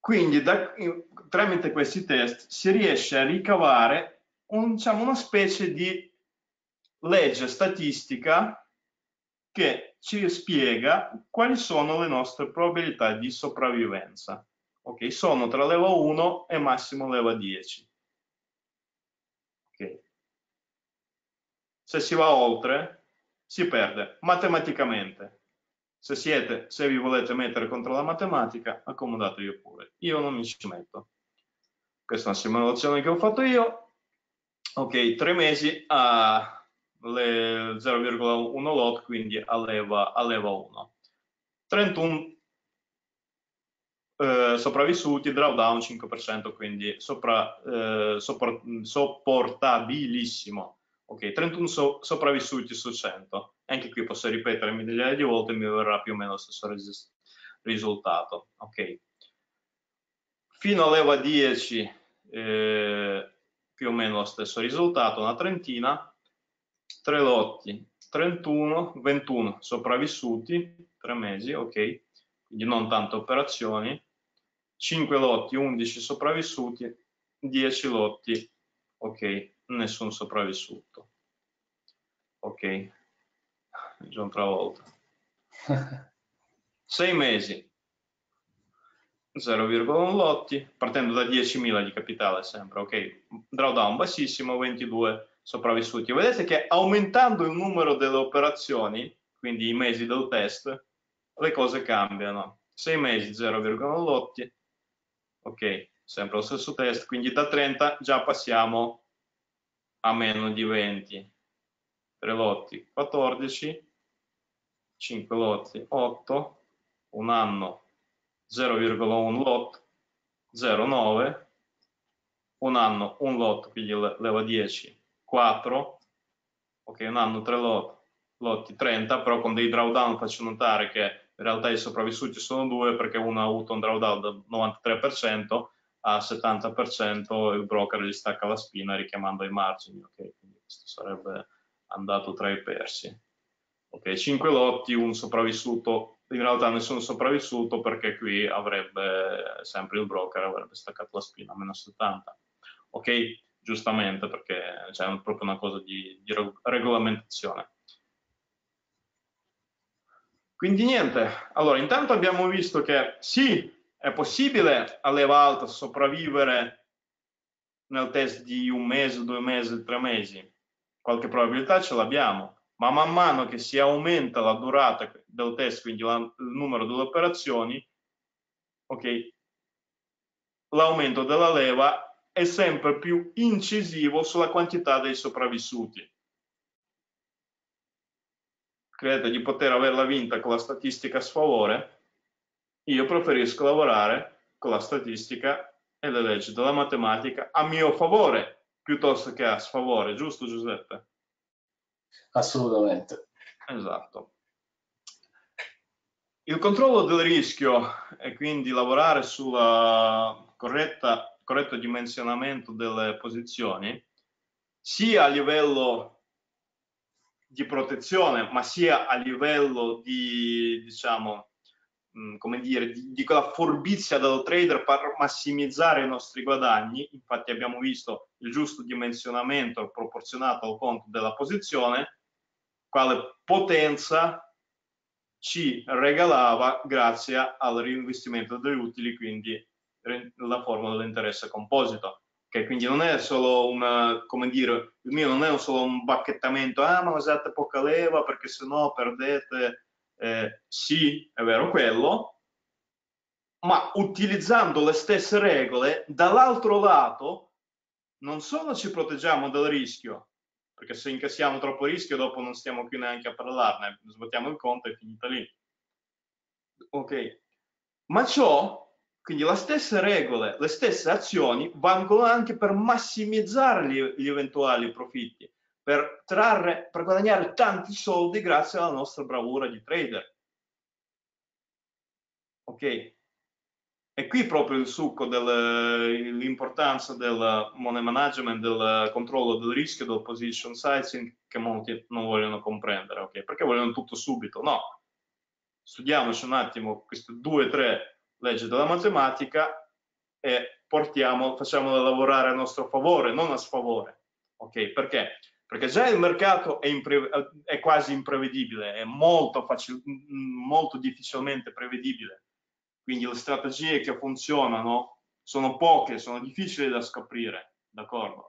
Quindi tramite questi test si riesce a ricavare diciamo, una specie di legge statistica che ci spiega quali sono le nostre probabilità di sopravvivenza. Ok, sono tra leva 1 e massimo leva 10. Ok. Se si va oltre, si perde matematicamente. Se vi volete mettere contro la matematica, accomodatevi pure. Io non mi ci metto. Questa è una simulazione che ho fatto io. Ok, 3 mesi a 0,1 lot, quindi a leva 1. 31 sopravvissuti, drawdown 5%, quindi sopportabilissimo. Ok, 31 sopravvissuti su 100. Anche qui posso ripetere migliaia di volte e mi verrà più o meno lo stesso risultato. Ok. Fino a leva 10 più o meno lo stesso risultato, una trentina. 3 lotti, 31, 21 sopravvissuti, 3 mesi, ok, quindi non tante operazioni. 5 lotti, 11 sopravvissuti, 10 lotti, ok, nessun sopravvissuto. Ok, John Travolta. 6 mesi, 0,1 lotti, partendo da 10.000 di capitale sempre, ok, drawdown bassissimo, 22 sopravvissuti. Vedete che aumentando il numero delle operazioni, quindi i mesi del test, le cose cambiano. 6 mesi, 0,1 lotti, ok, sempre lo stesso test, quindi da 30 già passiamo a meno di 20. 3 lotti, 14, 5 lotti, 8, un anno, 0,1 lot, 0,9, un anno, un lot, quindi leva 10, 4, ok, un anno, 3 lotti, 30, però con dei drawdown faccio notare che in realtà i sopravvissuti sono 2 perché uno ha avuto un drawdown del 93%, a 70% il broker gli stacca la spina richiamando i margini, ok, quindi questo sarebbe andato tra i persi. Ok, 5 lotti, un sopravvissuto, in realtà nessuno sopravvissuto perché qui avrebbe sempre il broker avrebbe staccato la spina a meno 70. Ok, giustamente perché c'è proprio una cosa di regolamentazione. Quindi niente, allora intanto abbiamo visto che sì, è possibile a leva alta sopravvivere nel test di 1 mese, 2 mesi, 3 mesi, qualche probabilità ce l'abbiamo, ma man mano che si aumenta la durata del test, quindi il numero delle operazioni, ok, l'aumento della leva è sempre più incisivo sulla quantità dei sopravvissuti. Credete di poter averla vinta con la statistica a sfavore? Io preferisco lavorare con la statistica e le leggi della matematica a mio favore piuttosto che a sfavore, giusto Giuseppe? Assolutamente. Esatto. Il controllo del rischio e quindi lavorare sul corretto dimensionamento delle posizioni, sia a livello di protezione, ma sia a livello di, diciamo, come dire, di quella furbizia del trader per massimizzare i nostri guadagni. Infatti abbiamo visto il giusto dimensionamento proporzionato al conto della posizione, quale potenza ci regalava grazie al reinvestimento degli utili, quindi la formula dell'interesse composito, che quindi non è solo come dire, il mio non è solo un bacchettamento, ma usate poca leva perché sennò perdete, sì, è vero quello, ma utilizzando le stesse regole, dall'altro lato, non solo ci proteggiamo dal rischio, perché se incassiamo troppo rischio dopo non stiamo qui neanche a parlarne, svuotiamo il conto e è finita lì. Ok, ma ciò, quindi le stesse regole, le stesse azioni valgono anche per massimizzare gli eventuali profitti, per guadagnare tanti soldi grazie alla nostra bravura di trader. Ok? E qui proprio il succo dell'importanza del money management, del controllo del rischio, del position sizing, che molti non vogliono comprendere, ok? Perché vogliono tutto subito. No, studiamoci un attimo queste 2 o 3 leggi della matematica e facciamolo lavorare a nostro favore, non a sfavore. Ok? Perché? Perché già il mercato è quasi imprevedibile, è molto difficilmente prevedibile. Quindi le strategie che funzionano sono poche, sono difficili da scoprire, d'accordo?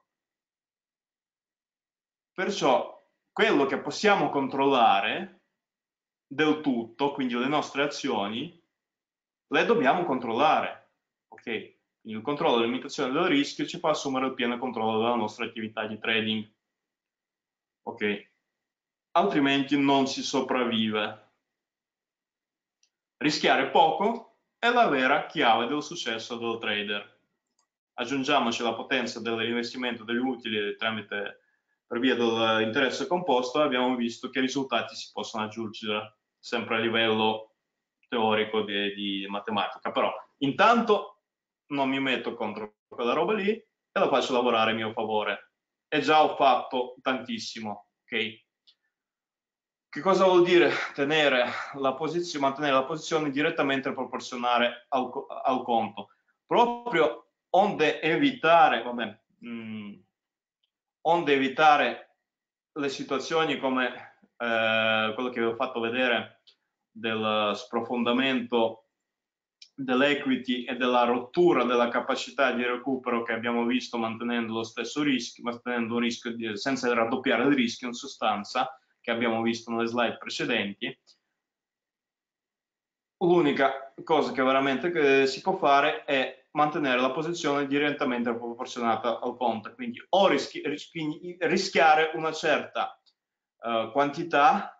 Perciò quello che possiamo controllare del tutto, quindi le nostre azioni, le dobbiamo controllare, ok? Quindi il controllo e la limitazione del rischio ci fa assumere il pieno controllo della nostra attività di trading, ok? Altrimenti non si sopravvive. Rischiare poco è la vera chiave del successo del trader. Aggiungiamoci la potenza dell'investimento degli utili per via dell'interesse composto, abbiamo visto che risultati si possono aggiungere sempre a livello teorico di matematica. Però intanto non mi metto contro quella roba lì e la faccio lavorare a mio favore. E già ho fatto tantissimo, ok? Che cosa vuol dire mantenere la posizione direttamente proporzionale al conto? Proprio onde evitare le situazioni come quello che vi ho fatto vedere del sprofondamento dell'equity e della rottura della capacità di recupero che abbiamo visto mantenendo lo stesso rischio, mantenendo un rischio senza raddoppiare il rischio in sostanza, che abbiamo visto nelle slide precedenti. L'unica cosa che veramente si può fare è mantenere la posizione direttamente proporzionata al conto, quindi o rischiare una certa quantità,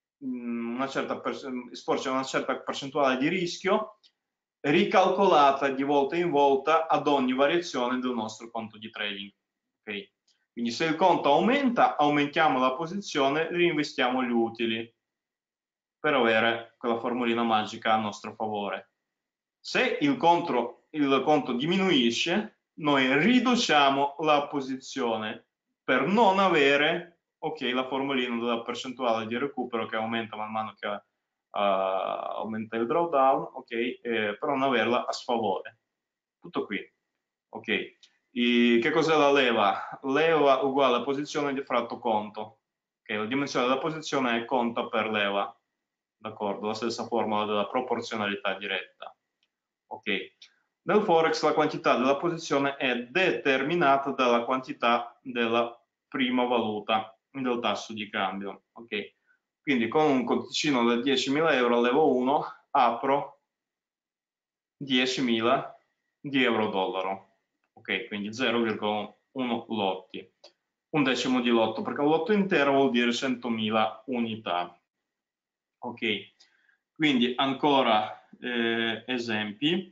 esporci una certa percentuale di rischio, ricalcolata di volta in volta ad ogni variazione del nostro conto di trading. Okay? Quindi se il conto aumenta, aumentiamo la posizione, reinvestiamo gli utili per avere quella formulina magica a nostro favore. Se il conto diminuisce, noi riduciamo la posizione per non avere, ok, la formulina della percentuale di recupero che aumenta man mano che aumenta il drawdown, ok, per non averla a sfavore. Tutto qui, ok. Che cos'è la leva? Leva uguale a posizione di fratto conto. Okay, la dimensione della posizione è conto per leva. D'accordo? La stessa formula della proporzionalità diretta. Ok. Nel Forex la quantità della posizione è determinata dalla quantità della prima valuta del tasso di cambio. Ok. Quindi con un conticino da 10.000 euro levo 1, apro 10.000 di euro-dollaro. Ok, quindi 0,1 lotti. Un decimo di lotto, perché un lotto intero vuol dire 100.000 unità. Ok, quindi ancora esempi,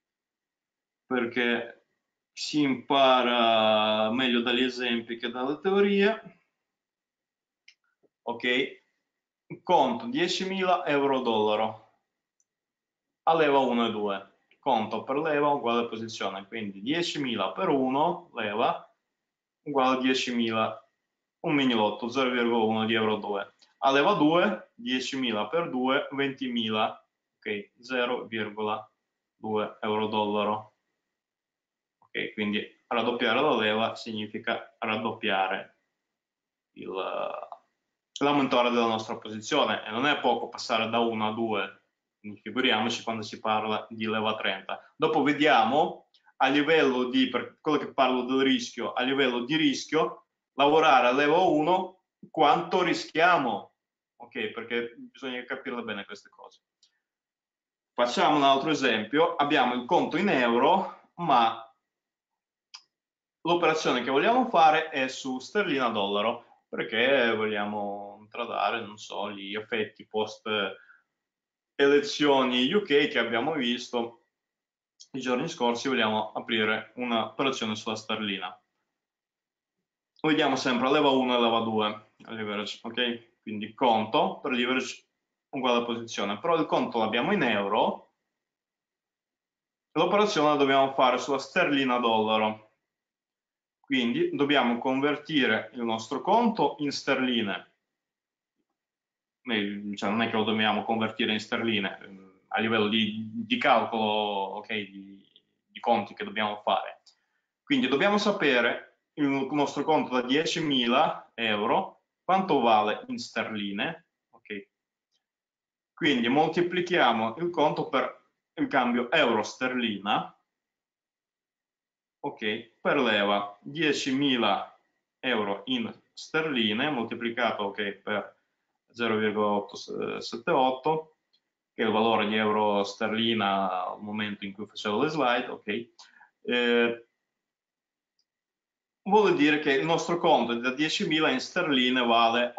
perché si impara meglio dagli esempi che dalle teorie. Ok, conto 10.000 euro-dollaro a leva 1 e 2. Conto per leva uguale posizione, quindi 10.000 per 1 leva uguale a 10.000, un mini lotto 0,1 di euro 2. A leva 2, 10.000 per 2, 20.000, ok, 0,2 euro-dollaro. Ok, quindi raddoppiare la leva significa raddoppiare l'aumentare della nostra posizione, e non è poco passare da 1 a 2, quindi figuriamoci quando si parla di leva 30. Dopo vediamo a livello di, per quello che parlo del rischio, a livello di rischio, lavorare a leva 1, quanto rischiamo, ok, perché bisogna capirle bene queste cose. Facciamo un altro esempio, abbiamo il conto in euro, ma l'operazione che vogliamo fare è su sterlina-dollaro, perché vogliamo tradare, non so, gli effetti post elezioni UK che abbiamo visto i giorni scorsi. Vogliamo aprire un'operazione sulla sterlina. Vediamo sempre leva 1 e leva 2, leverage, ok? Quindi conto per leverage uguale a posizione, però il conto l'abbiamo in euro, l'operazione la dobbiamo fare sulla sterlina-dollaro. Quindi dobbiamo convertire il nostro conto in sterline. Cioè, non è che lo dobbiamo convertire in sterline, a livello di calcolo, ok, di di conti che dobbiamo fare. Quindi dobbiamo sapere il nostro conto da 10.000 euro quanto vale in sterline, ok? Quindi moltiplichiamo il conto per il cambio euro-sterlina, ok? Per leva 10.000 euro in sterline moltiplicato, ok, per 0,878, che è il valore di euro sterlina al momento in cui facevo le slide, ok? Vuol dire che il nostro conto da 10.000 in sterline vale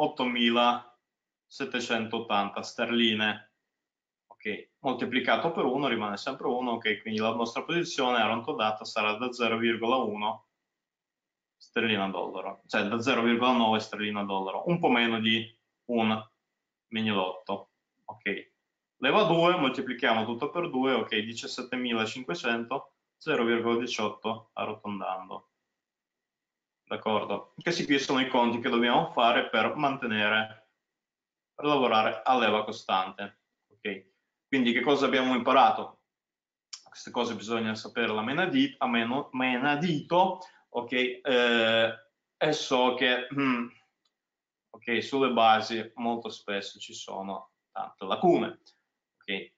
8.780 sterline, ok? Moltiplicato per 1 rimane sempre 1, ok? Quindi la nostra posizione a rontodata sarà da 0,1 sterlina dollaro, cioè da 0,9 sterlina dollaro, un po' meno di un mignolotto, ok? Leva 2, moltiplichiamo tutto per 2, ok? 17.500, 0,18 arrotondando. D'accordo? Questi qui sono i conti che dobbiamo fare per mantenere, per lavorare a leva costante. Ok? Quindi che cosa abbiamo imparato? Queste cose bisogna saperle a menadito, ok? E so che ok, sulle basi molto spesso ci sono tante lacune. Ok?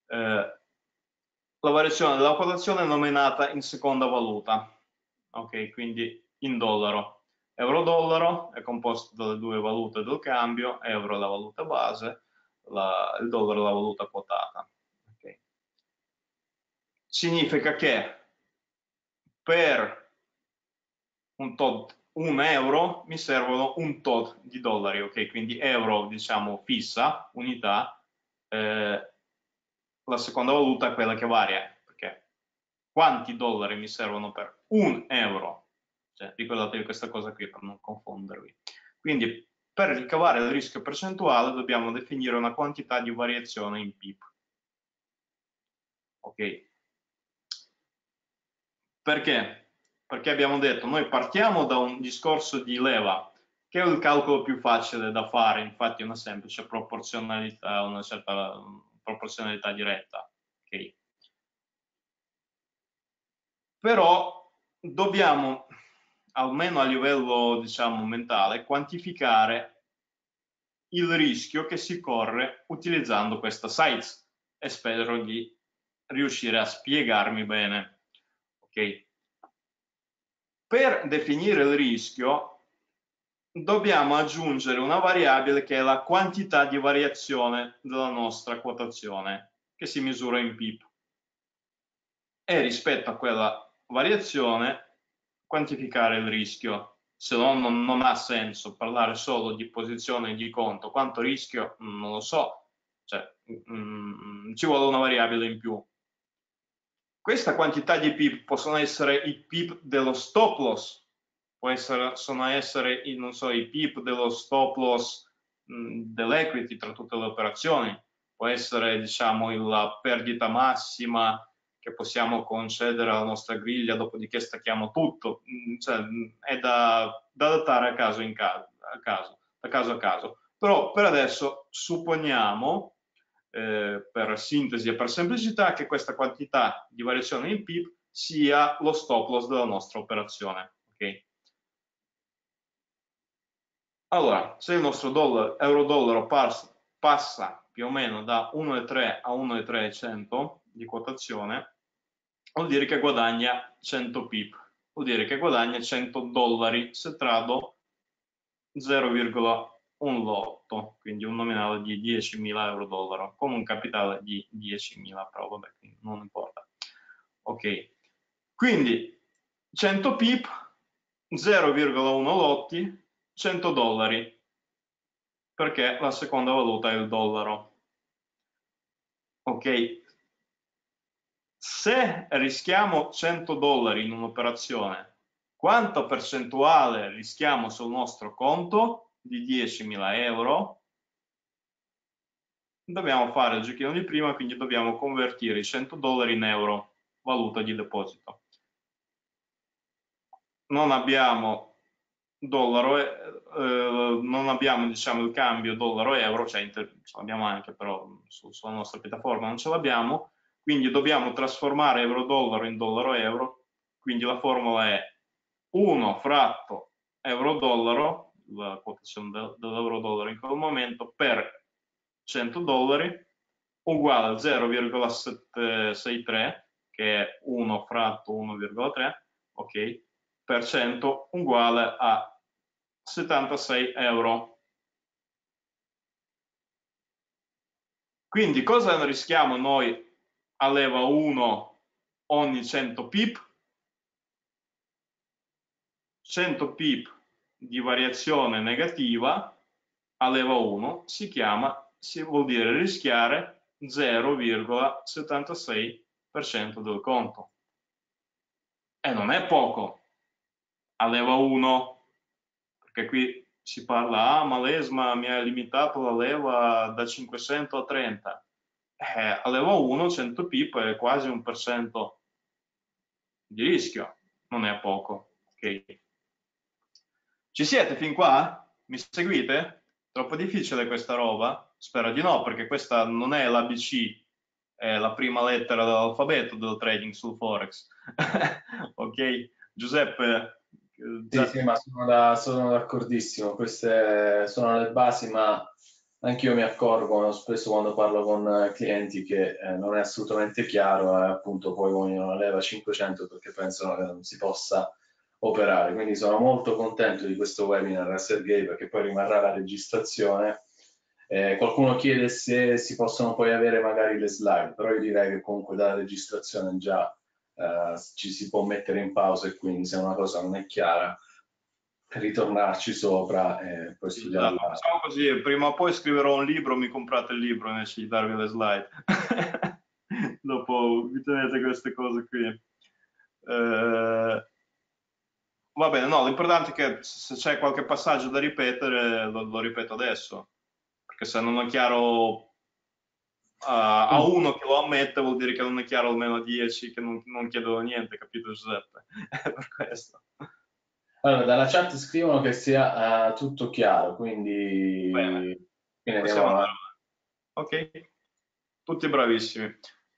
La variazione della quotazione è nominata in seconda valuta, ok? Quindi in dollaro. Euro-dollaro è composto dalle due valute del cambio, euro è la valuta base, il dollaro è la valuta quotata. Okay. Significa che per un euro mi servono un tot di dollari, ok? Quindi euro, diciamo, fissa, unità, la seconda valuta è quella che varia, perché quanti dollari mi servono per un euro? Cioè, ricordatevi questa cosa qui per non confondervi. Quindi per ricavare il rischio percentuale dobbiamo definire una quantità di variazione in pip. Ok? Perché? Perché abbiamo detto, noi partiamo da un discorso di leva, che è il calcolo più facile da fare, infatti è una semplice proporzionalità, una certa proporzionalità diretta. Okay? Però dobbiamo, almeno a livello, diciamo, mentale, quantificare il rischio che si corre utilizzando questa sites e spero di riuscire a spiegarmi bene. Ok? Per definire il rischio dobbiamo aggiungere una variabile che è la quantità di variazione della nostra quotazione, che si misura in pip. E rispetto a quella variazione quantificare il rischio. Se no non ha senso parlare solo di posizione di conto. Quanto rischio? Non lo so. Cioè, ci vuole una variabile in più. Questa quantità di pip possono essere i pip dello stop loss, possono essere non so, i pip dello stop loss dell'equity tra tutte le operazioni, può essere, diciamo, la perdita massima che possiamo concedere alla nostra griglia, dopodiché stacchiamo tutto, cioè, è da adattare a caso da caso a caso. Però per adesso supponiamo, per sintesi e per semplicità, che questa quantità di variazione in pip sia lo stop loss della nostra operazione. Okay? Allora, se il nostro euro-dollaro passa più o meno da 1,3 a 1,300 di quotazione, vuol dire che guadagna 100 pip, vuol dire che guadagna 100 dollari se trado 0,1 lotto, quindi un nominale di 10.000 euro-dollaro, con un capitale di 10.000, però vabbè, non importa. Ok, quindi 100 pip, 0,1 lotti, 100 dollari, perché la seconda valuta è il dollaro. Ok, se rischiamo 100 dollari in un'operazione, quanta percentuale rischiamo sul nostro conto di 10.000 euro? Dobbiamo fare il giochino di prima, quindi dobbiamo convertire i 100 dollari in euro, valuta di deposito. Non abbiamo dollaro, non abbiamo, diciamo, il cambio dollaro-euro, cioè ce l'abbiamo anche, però sulla nostra piattaforma non ce l'abbiamo, quindi dobbiamo trasformare euro-dollaro in dollaro-euro, quindi la formula è 1 fratto euro-dollaro, la quotazione dell'euro-dollaro in quel momento, per 100 dollari, uguale a 0,763, che è 1 fratto 1,3, ok, per 100, uguale a 76 euro. Quindi cosa rischiamo noi a leva 1 ogni 100 pip? 100 pip di variazione negativa a leva 1 vuol dire rischiare 0,76% del conto. E non è poco a leva 1, perché qui si parla, ma l'ESMA mi ha limitato la leva da 500 a 30. A leva 1 100 pip è quasi 1% di rischio, non è poco. Okay. Ci siete fin qua? Mi seguite? Troppo difficile questa roba? Spero di no, perché questa non è l'ABC, è la prima lettera dell'alfabeto del trading sul Forex. Ok? Giuseppe? Sì, ma sono d'accordissimo, queste sono le basi, ma anch'io mi accorgo spesso quando parlo con clienti che non è assolutamente chiaro e appunto poi vogliono la leva 500 perché pensano che non si possa operare. Quindi sono molto contento di questo webinar a Sergei perché poi rimarrà la registrazione. Qualcuno chiede se si possono poi avere magari le slide, però io direi che comunque dalla registrazione già ci si può mettere in pausa e quindi se una cosa non è chiara ritornarci sopra e poi studiarla. Esatto, facciamo così, prima o poi scriverò un libro, mi comprate il libro invece di darvi le slide. Dopo vi tenete queste cose qui. Va bene, no, l'importante è che se c'è qualche passaggio da ripetere lo ripeto adesso, perché se non è chiaro a uno che lo ammette vuol dire che non è chiaro almeno a 10 che non chiedono niente, capito Giuseppe? Per questo. Allora, dalla chat scrivono che sia tutto chiaro, Bene, quindi possiamo andiamo andare avanti. avanti. Ok? Tutti bravissimi.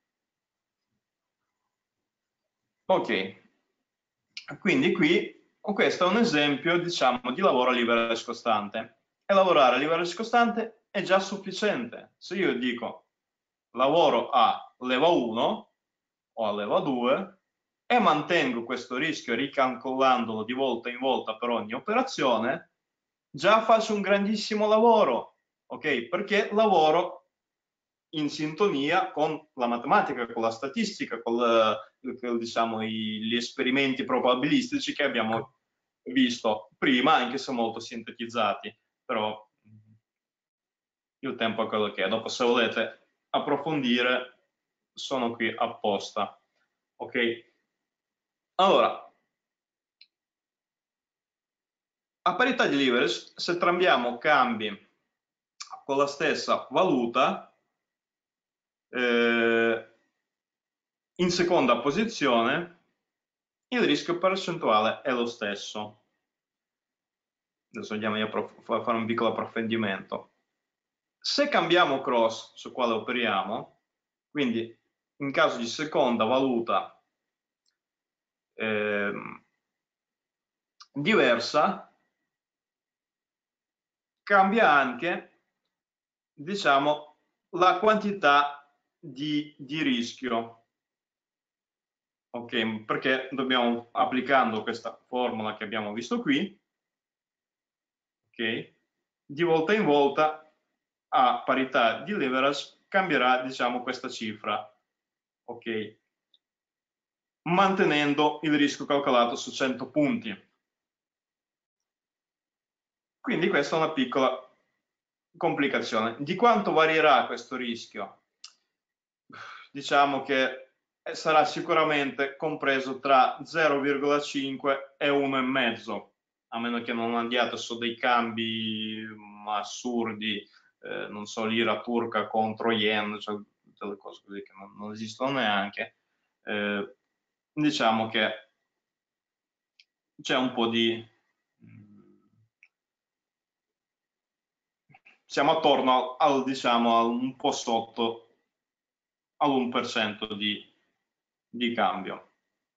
Ok, quindi qui questo è un esempio, diciamo, di lavoro a leverage costante. E lavorare a leverage costante è già sufficiente. Se io dico lavoro a leva 1 o a leva 2 e mantengo questo rischio ricalcolandolo di volta in volta per ogni operazione, già faccio un grandissimo lavoro, ok? Perché lavoro in sintonia con la matematica, con la statistica, con diciamo, gli esperimenti probabilistici che abbiamo visto prima, anche se molto sintetizzati, però il tempo è quello che è. Dopo se volete approfondire sono qui apposta. Ok? Allora, a parità di leverage, se trambiamo cambi con la stessa valuta, in seconda posizione il rischio percentuale è lo stesso. Adesso andiamo a fare un piccolo approfondimento. Se cambiamo cross su quale operiamo, quindi in caso di seconda valuta diversa, cambia anche, diciamo, la quantità di rischio. Ok, perché dobbiamo, applicando questa formula che abbiamo visto qui, ok, di volta in volta a parità di leverage cambierà, diciamo, questa cifra, ok, mantenendo il rischio calcolato su 100 punti. Quindi questa è una piccola complicazione. Di quanto varierà questo rischio? Diciamo che sarà sicuramente compreso tra 0,5 e 1,5, a meno che non andiate su dei cambi assurdi, non so, lira turca contro yen, cioè tutte le cose così che non esistono neanche. Diciamo che c'è un po' di... siamo attorno al, diciamo, un po' sotto all'1% di cambio.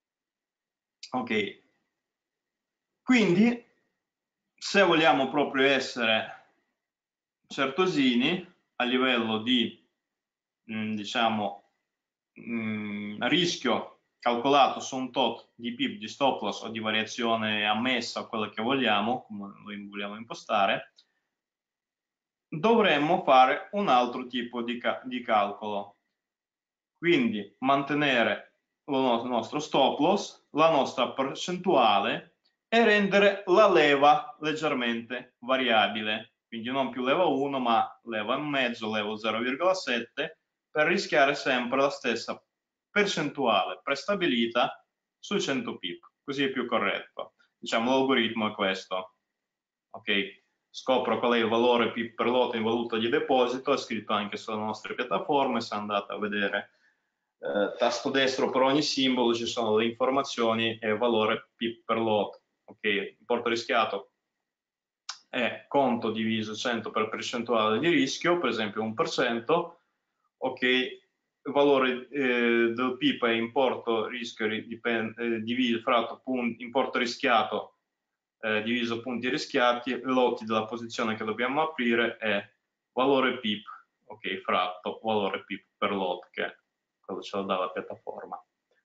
Ok, quindi se vogliamo proprio essere certosini a livello di diciamo rischio calcolato su un tot di pip di stop loss o di variazione ammessa o quello che vogliamo, come noi vogliamo impostare, dovremmo fare un altro tipo di calcolo. Quindi mantenere il nostro stop loss, la nostra percentuale e rendere la leva leggermente variabile. Quindi non più leva 1 ma leva 1,5, leva 0,7 per rischiare sempre la stessa percentuale prestabilita su 100 pip, così è più corretto. Diciamo l'algoritmo è questo. Ok, scopro qual è il valore pip per lot in valuta di deposito, è scritto anche sulle nostre piattaforme, se andate a vedere tasto destro per ogni simbolo ci sono le informazioni e valore pip per lot. Ok, importo rischiato è conto diviso 100 per percentuale di rischio, per esempio 1%. Ok, il valore del PIP è importo rischio diviso fratto importo rischiato diviso punti rischiati, lotti della posizione che dobbiamo aprire è valore PIP, ok, fratto valore PIP per lot, che è quello ce lo dà la piattaforma.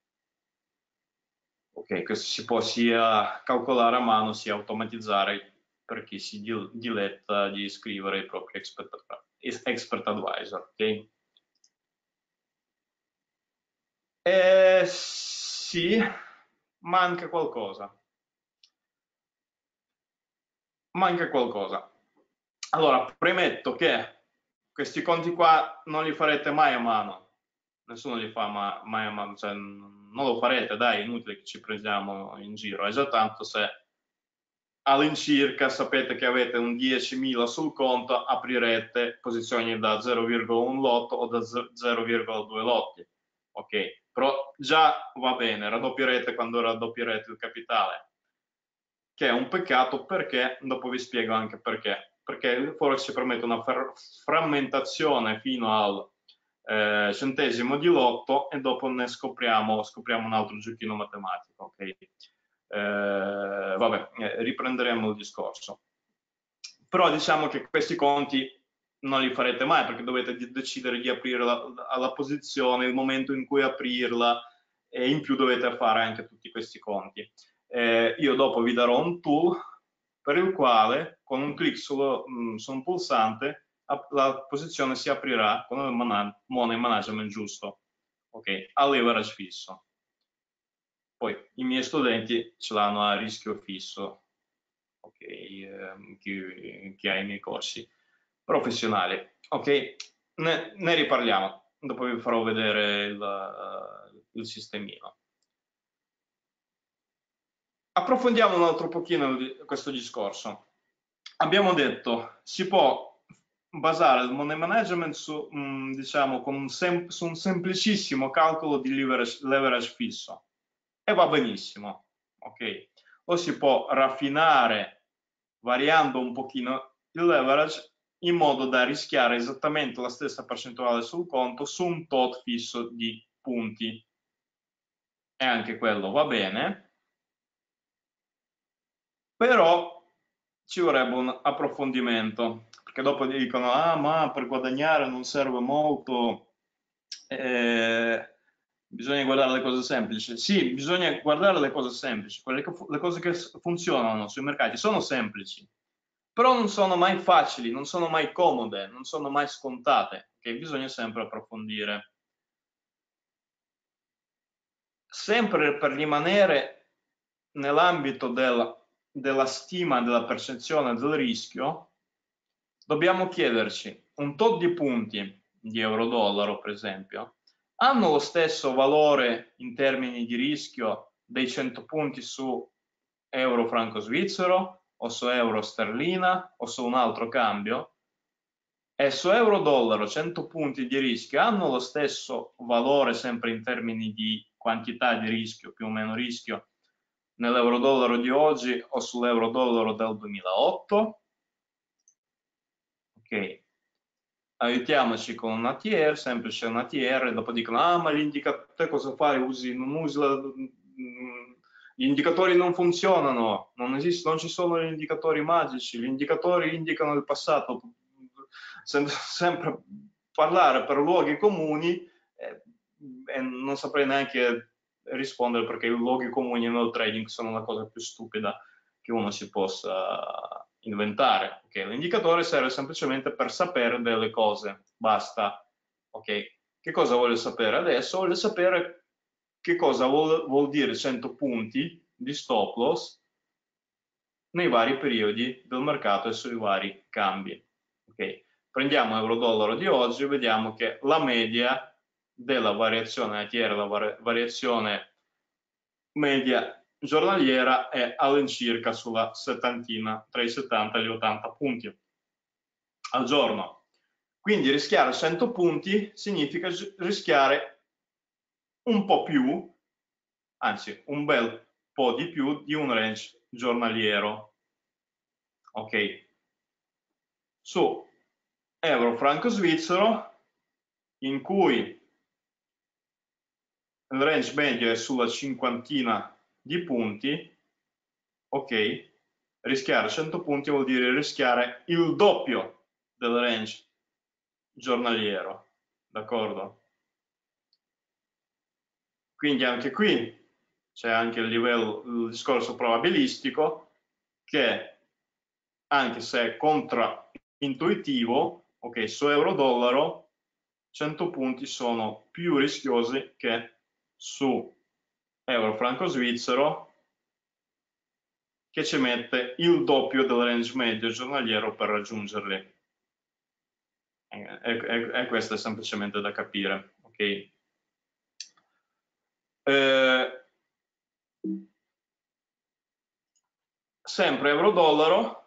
Ok, questo si può sia calcolare a mano sia automatizzare per chi si diletta di scrivere i propri expert advisor, ok? Sì, manca qualcosa. Manca qualcosa. Allora, premetto che questi conti qua non li farete mai a mano. Nessuno li fa mai a mano, cioè non lo farete, dai, è inutile che ci prendiamo in giro. È già tanto se all'incirca sapete che avete un 10.000 sul conto, aprirete posizioni da 0,1 lotto o da 0,2 lotti. Ok, però già va bene, raddoppierete quando raddoppierete il capitale, che è un peccato perché, dopo vi spiego anche perché il Forex ci permette una frammentazione fino al centesimo di lotto e dopo ne scopriamo un altro giochino matematico, ok? Vabbè, riprenderemo il discorso. Però diciamo che questi conti non li farete mai perché dovete decidere di aprire la posizione, il momento in cui aprirla e in più dovete fare anche tutti questi conti. Io dopo vi darò un tool per il quale con un clic su un pulsante la posizione si aprirà con il money management giusto, ok, a leverage fisso. Poi i miei studenti ce l'hanno a rischio fisso, ok, chi ha i miei corsi professionali, ok, ne riparliamo, dopo vi farò vedere il sistemino. Approfondiamo un altro pochino questo discorso. Abbiamo detto si può basare il money management su, diciamo, su un semplicissimo calcolo di leverage fisso e va benissimo, ok? O si può raffinare variando un pochino il leverage in modo da rischiare esattamente la stessa percentuale sul conto su un tot fisso di punti. E anche quello va bene. Però ci vorrebbe un approfondimento, perché dopo dicono, ah, ma per guadagnare non serve molto, bisogna guardare le cose semplici. Sì, bisogna guardare le cose semplici, le cose che funzionano sui mercati sono semplici, però non sono mai facili, non sono mai comode, non sono mai scontate, che bisogna sempre approfondire. Sempre per rimanere nell'ambito della stima della percezione del rischio, dobbiamo chiederci un tot di punti di euro-dollaro, per esempio, hanno lo stesso valore in termini di rischio dei 100 punti su euro-franco svizzero o su euro-sterlina o su un altro cambio? E su euro-dollaro 100 punti di rischio hanno lo stesso valore sempre in termini di quantità di rischio, più o meno rischio, nell'euro-dollaro di oggi o sull'euro-dollaro del 2008? Ok. aiutiamoci con un ATR, semplice un ATR, dopo dicono, ah, ma te cosa fai? Non usi gli indicatori non funzionano, non ci sono gli indicatori magici, gli indicatori indicano il passato. Sempre parlare per luoghi comuni e non saprei neanche rispondere, perché i luoghi comuni nel trading sono la cosa più stupida che uno si possa inventare. Okay? L'indicatore serve semplicemente per sapere delle cose, basta. Okay? Che cosa voglio sapere adesso? Voglio sapere che cosa vuol dire 100 punti di stop loss nei vari periodi del mercato e sui vari cambi. Okay? Prendiamo euro-dollaro di oggi e vediamo che la media della variazione ATR, la variazione media giornaliera, è all'incirca sulla settantina, tra i 70 e gli 80 punti al giorno. Quindi rischiare 100 punti significa rischiare un po' più, anzi un bel po' di più di un range giornaliero. Ok? Su euro-franco svizzero, in cui il range medio è sulla cinquantina di punti, ok? Rischiare 100 punti vuol dire rischiare il doppio del range giornaliero, d'accordo? Quindi anche qui c'è anche il discorso probabilistico, che anche se è controintuitivo, ok, su euro-dollaro 100 punti sono più rischiosi che su euro-franco svizzero, che ci mette il doppio del range medio giornaliero per raggiungerli. E questo è semplicemente da capire, ok? Sempre euro-dollaro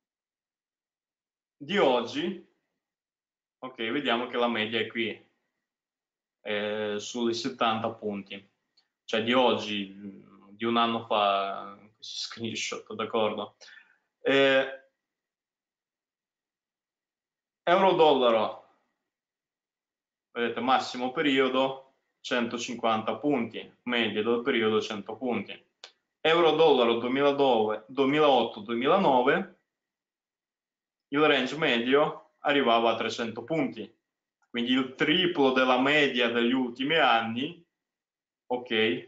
di oggi, ok, vediamo che la media è qui, sui 70 punti, cioè di oggi, di un anno fa, questi screenshot, d'accordo? Euro-dollaro, vedete, massimo periodo 150 punti, media del periodo 100 punti. Euro-dollaro 2008-2009, il range medio arrivava a 300 punti, quindi il triplo della media degli ultimi anni, ok,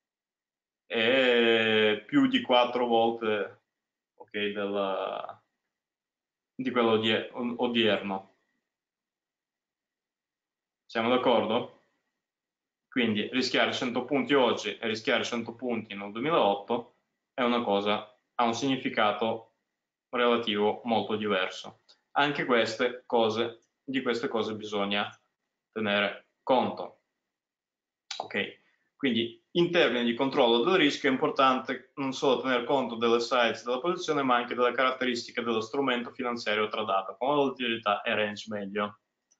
è più di 4 volte, ok, di quello odierno. Siamo d'accordo? Quindi rischiare 100 punti oggi e rischiare 100 punti nel 2008 è una cosa, ha un significato relativo molto diverso. Anche di queste cose bisogna tenere conto. Ok, quindi in termini di controllo del rischio è importante non solo tener conto delle size della posizione, ma anche delle caratteristiche dello strumento finanziario tradato, come volatilità e range medio.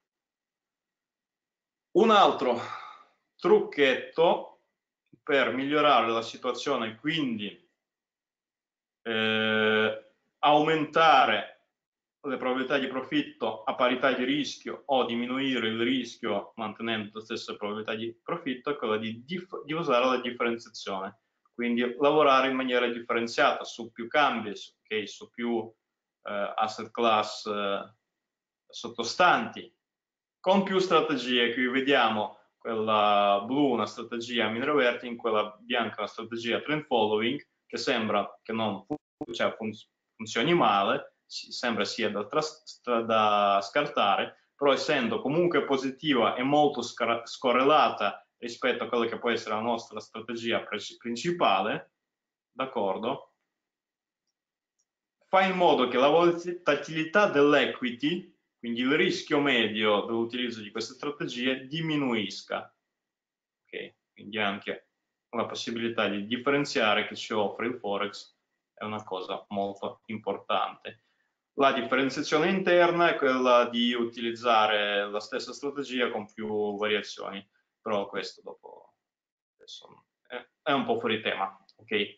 Un altro trucchetto per migliorare la situazione, quindi aumentare le probabilità di profitto a parità di rischio o diminuire il rischio mantenendo le stesse probabilità di profitto, è quella di usare la differenziazione, quindi lavorare in maniera differenziata su più cambi, okay, su più asset class sottostanti, con più strategie. Qui vediamo quella blu una strategia mean reverting, quella bianca una strategia trend following, che sembra che non funzioni male, sembra sia da scartare, però essendo comunque positiva e molto scorrelata rispetto a quella che può essere la nostra strategia principale, d'accordo? Fa in modo che la volatilità dell'equity, quindi il rischio medio dell'utilizzo di queste strategie, diminuisca. Okay? Quindi anche la possibilità di differenziare che ci offre il Forex è una cosa molto importante. La differenziazione interna è quella di utilizzare la stessa strategia con più variazioni, però questo dopo adesso è un po' fuori tema, ok?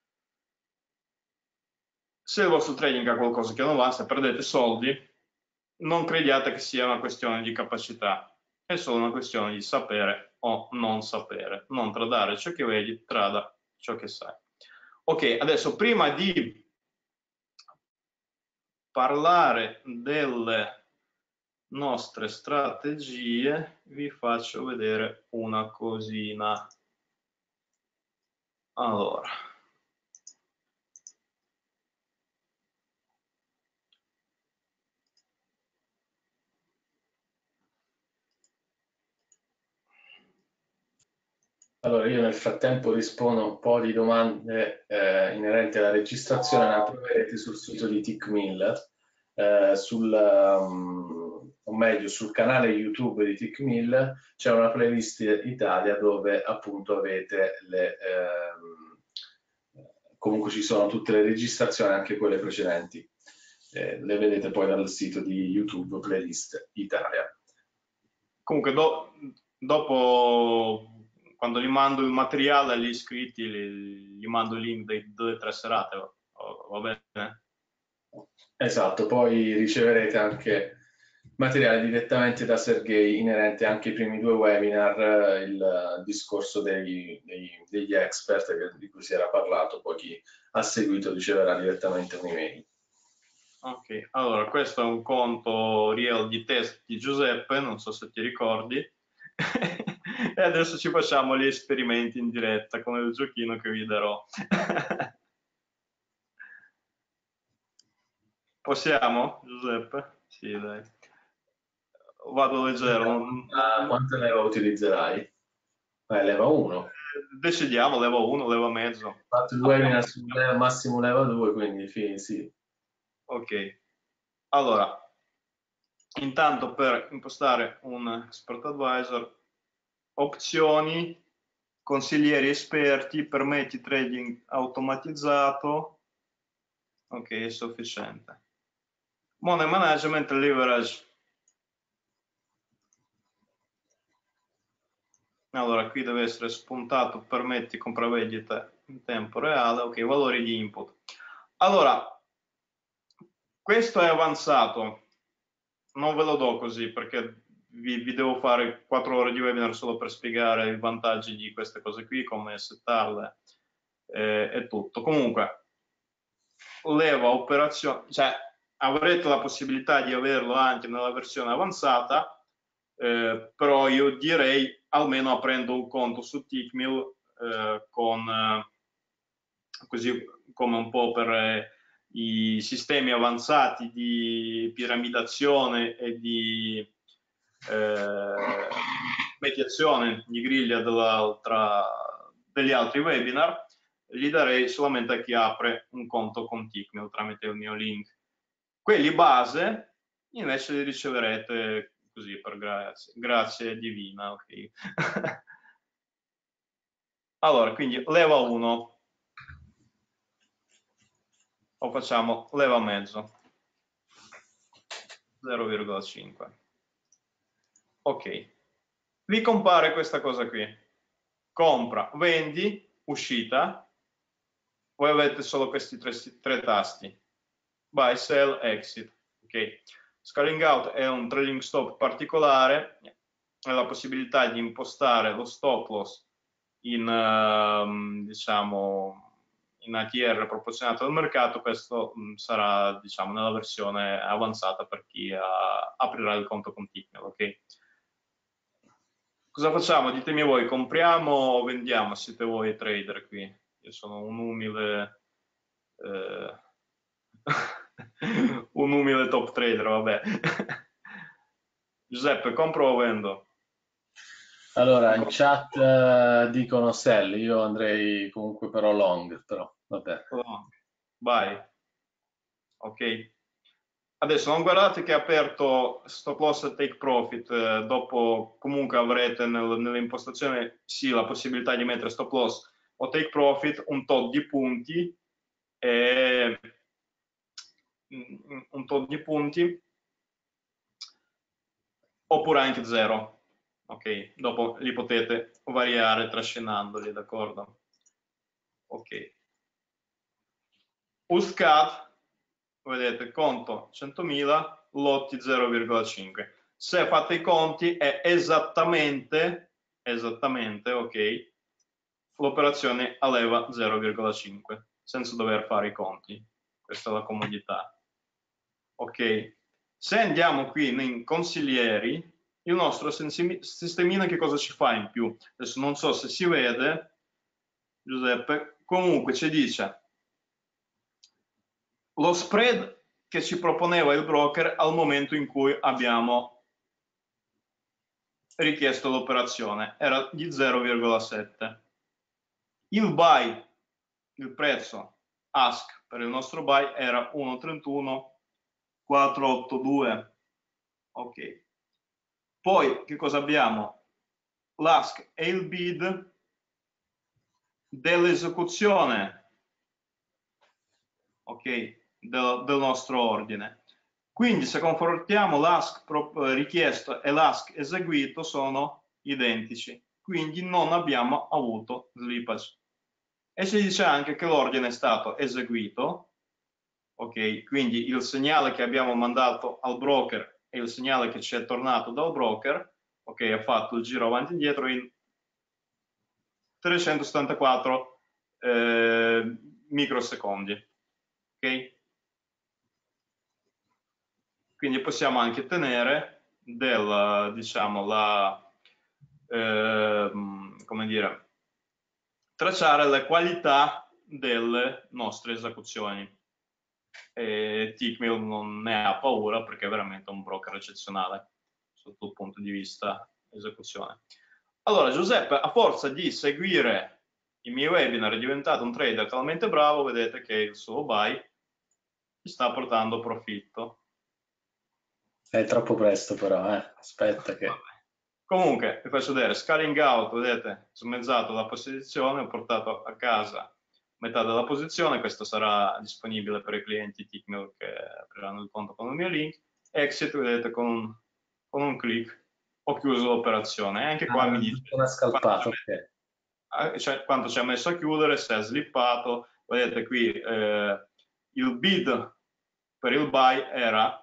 Se il vostro trading ha qualcosa che non va, se perdete soldi, non crediate che sia una questione di capacità, è solo una questione di sapere o non sapere. Non tradare ciò che vedi, trada ciò che sai. Ok, adesso prima di parlare delle nostre strategie vi faccio vedere una cosina. Allora, Allora, io nel frattempo rispondo a un po' di domande inerenti alla registrazione, la troverete sul sito di TickMill, o meglio sul canale YouTube di TickMill c'è una playlist Italia dove appunto avete comunque ci sono tutte le registrazioni, anche quelle precedenti. Le vedete poi dal sito di YouTube Playlist Italia. comunque dopo, quando gli mando il materiale agli iscritti, gli mando il link delle 3 serate, va bene? Esatto, poi riceverete anche materiale direttamente da Sergei inerente anche ai primi 2 webinar, il discorso degli expert di cui si era parlato, poi chi ha seguito riceverà direttamente un'email. Ok, allora questo è un conto real di test di Giuseppe, non so se ti ricordi, e adesso ci facciamo gli esperimenti in diretta con il giochino che vi darò. Possiamo, Giuseppe? Sì, dai. Vado leggero. Quante leva utilizzerai? Leva 1. Decidiamo, leva 1, leva mezzo. Ho fatto il webinar sul massimo leva 2, quindi sì. Ok, allora, intanto per impostare un expert advisor, opzioni, consiglieri esperti, permetti trading automatizzato, ok, è sufficiente. Money management, leverage. Allora, qui deve essere spuntato, permetti compravendita in tempo reale, ok, valori di input. Allora, questo è avanzato, non ve lo do così perché vi devo fare 4 ore di webinar solo per spiegare i vantaggi di queste cose qui, come settarle e tutto. Comunque, leva operazione, cioè avrete la possibilità di averlo anche nella versione avanzata, però io direi almeno aprendo un conto su Tickmill così come un po' per i sistemi avanzati di piramidazione e di mediazione di griglia degli altri webinar, li darei solamente a chi apre un conto con Tickmill tramite il mio link. Quelli base invece li riceverete così per grazie divina, ok? Allora, quindi leva 1 o facciamo leva mezzo 0,5. Ok, vi compare questa cosa qui: compra, vendi, uscita. Voi avete solo questi tre tasti: buy, sell, exit. Ok, scaling out è un trailing stop particolare, è la possibilità di impostare lo stop loss in diciamo in ATR proporzionato al mercato. Questo sarà diciamo nella versione avanzata per chi aprirà il conto con Tickmill, ok? Cosa facciamo? Ditemi voi, compriamo o vendiamo? Siete voi trader qui. Io sono un umile un umile top trader, vabbè. Giuseppe, compro o vendo? Allora, in chat dicono sell, io andrei comunque però long, però vabbè. Vai. Ok. Adesso non guardate che è aperto stop loss e take profit, dopo comunque avrete nell'impostazione sì la possibilità di mettere stop loss o take profit, un tot di punti, e un tot di punti oppure anche 0. Ok, dopo li potete variare trascinandoli, d'accordo? Ok. USCAD vedete, conto 100.000, lotti 0,5. Se fate i conti è esattamente, ok, l'operazione a leva 0,5, senza dover fare i conti. Questa è la comodità. Ok? Se andiamo qui in consiglieri, il nostro sistemino che cosa ci fa in più? Adesso non so se si vede, Giuseppe, comunque ci dice lo spread che ci proponeva il broker al momento in cui abbiamo richiesto l'operazione, era di 0,7. Il buy, il prezzo ask per il nostro buy era 1,31,482. Ok. Poi che cosa abbiamo? L'ask e il bid dell'esecuzione, ok, del nostro ordine. Quindi se confrontiamo l'ask richiesto e l'ask eseguito sono identici, quindi non abbiamo avuto slippage. E si dice anche che l'ordine è stato eseguito, ok, quindi il segnale che abbiamo mandato al broker e il segnale che ci è tornato dal broker, ok, ha fatto il giro avanti e indietro in 374 microsecondi, ok? Quindi possiamo anche tenere diciamo, come dire, tracciare le qualità delle nostre esecuzioni. Tickmill non ne ha paura perché è veramente un broker eccezionale sotto il punto di vista esecuzione. Allora, Giuseppe, a forza di seguire i miei webinar è diventato un trader talmente bravo, vedete che il suo buy ci sta portando profitto. È troppo presto però, aspetta che... Comunque, vi faccio vedere, scaling out, vedete, smezzato la posizione, ho portato a casa metà della posizione, questo sarà disponibile per i clienti Tickmill che apriranno il conto con il mio link. Exit, vedete, con un clic ho chiuso l'operazione. Anche qua mi dice una scalpata, ok. cioè, quanto ci ha messo a chiudere, se è slippato. Vedete qui il bid per il buy era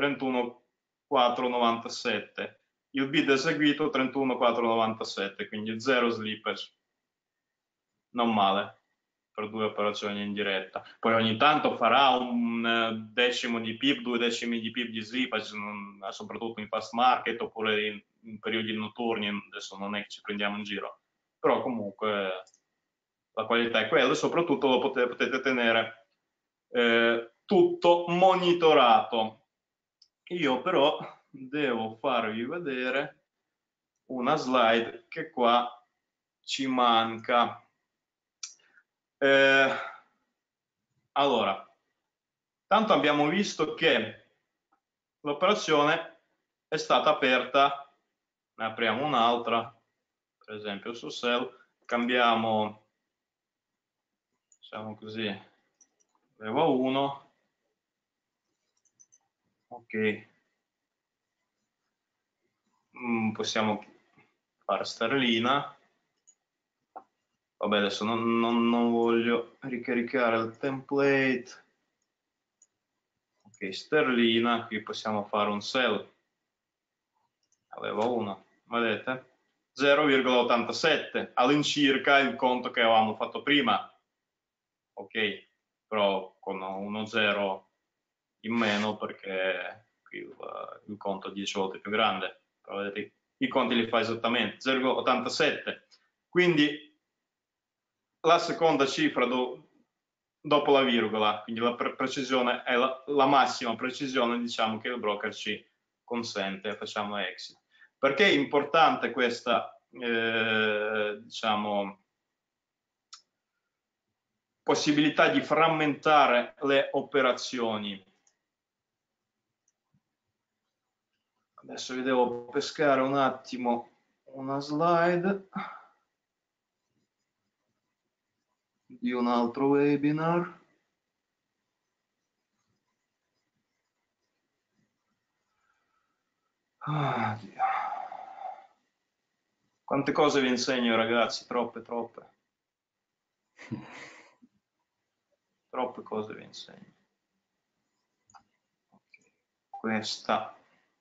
31,497, il bid eseguito 31,497, quindi 0 slippage, non male per 2 operazioni in diretta. Poi ogni tanto farà un decimo di pip, 2 decimi di pip di slippage, soprattutto in fast market oppure in periodi notturni, adesso non è che ci prendiamo in giro, però comunque la qualità è quella e soprattutto lo potete tenere tutto monitorato. Io però devo farvi vedere una slide che qua ci manca. Allora, tanto abbiamo visto che l'operazione è stata aperta, ne apriamo un'altra, per esempio su sell, cambiamo, diciamo così, leva 1, ok, possiamo fare sterlina, vabbè adesso non voglio ricaricare il template, ok, sterlina, qui possiamo fare un sell, aveva 1, vedete? 0,87 all'incirca il conto che avevamo fatto prima, ok, però con uno 0 in meno perché qui il conto è 10 volte più grande, però vedete i conti li fa esattamente 0,87, quindi la seconda cifra dopo la virgola, quindi la precisione è la massima precisione, diciamo, che il broker ci consente. Facciamo exit. Perché è importante questa diciamo, possibilità di frammentare le operazioni? Adesso vi devo pescare un attimo una slide di un altro webinar. Ah, Dio. Quante cose vi insegno, ragazzi, troppe. Troppe cose vi insegno. questa.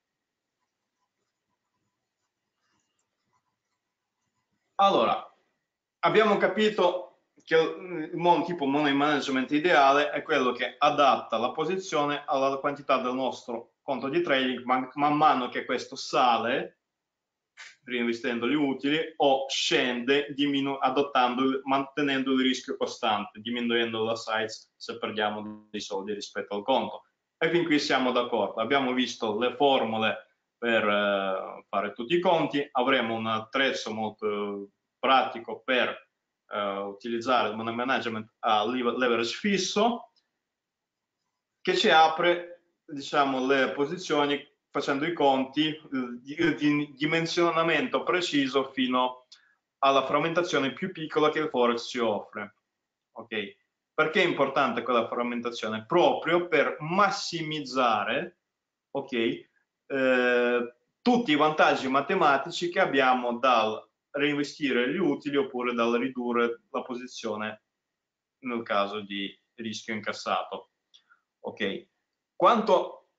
Allora, abbiamo capito che il tipo money management ideale è quello che adatta la posizione alla quantità del nostro conto di trading, man mano che questo sale, reinvestendo gli utili, o scende mantenendo il rischio costante, diminuendo la size se perdiamo dei soldi rispetto al conto. E fin qui siamo d'accordo. Abbiamo visto le formule per fare tutti i conti, avremo un attrezzo molto pratico per utilizzare il money management a leverage fisso, che ci apre, diciamo, le posizioni facendo i conti di dimensionamento preciso fino alla frammentazione più piccola che il Forex ci offre. Ok? Perché è importante quella frammentazione? Proprio per massimizzare, ok, tutti i vantaggi matematici che abbiamo dal reinvestire gli utili oppure dal ridurre la posizione nel caso di rischio incassato. Ok, quanto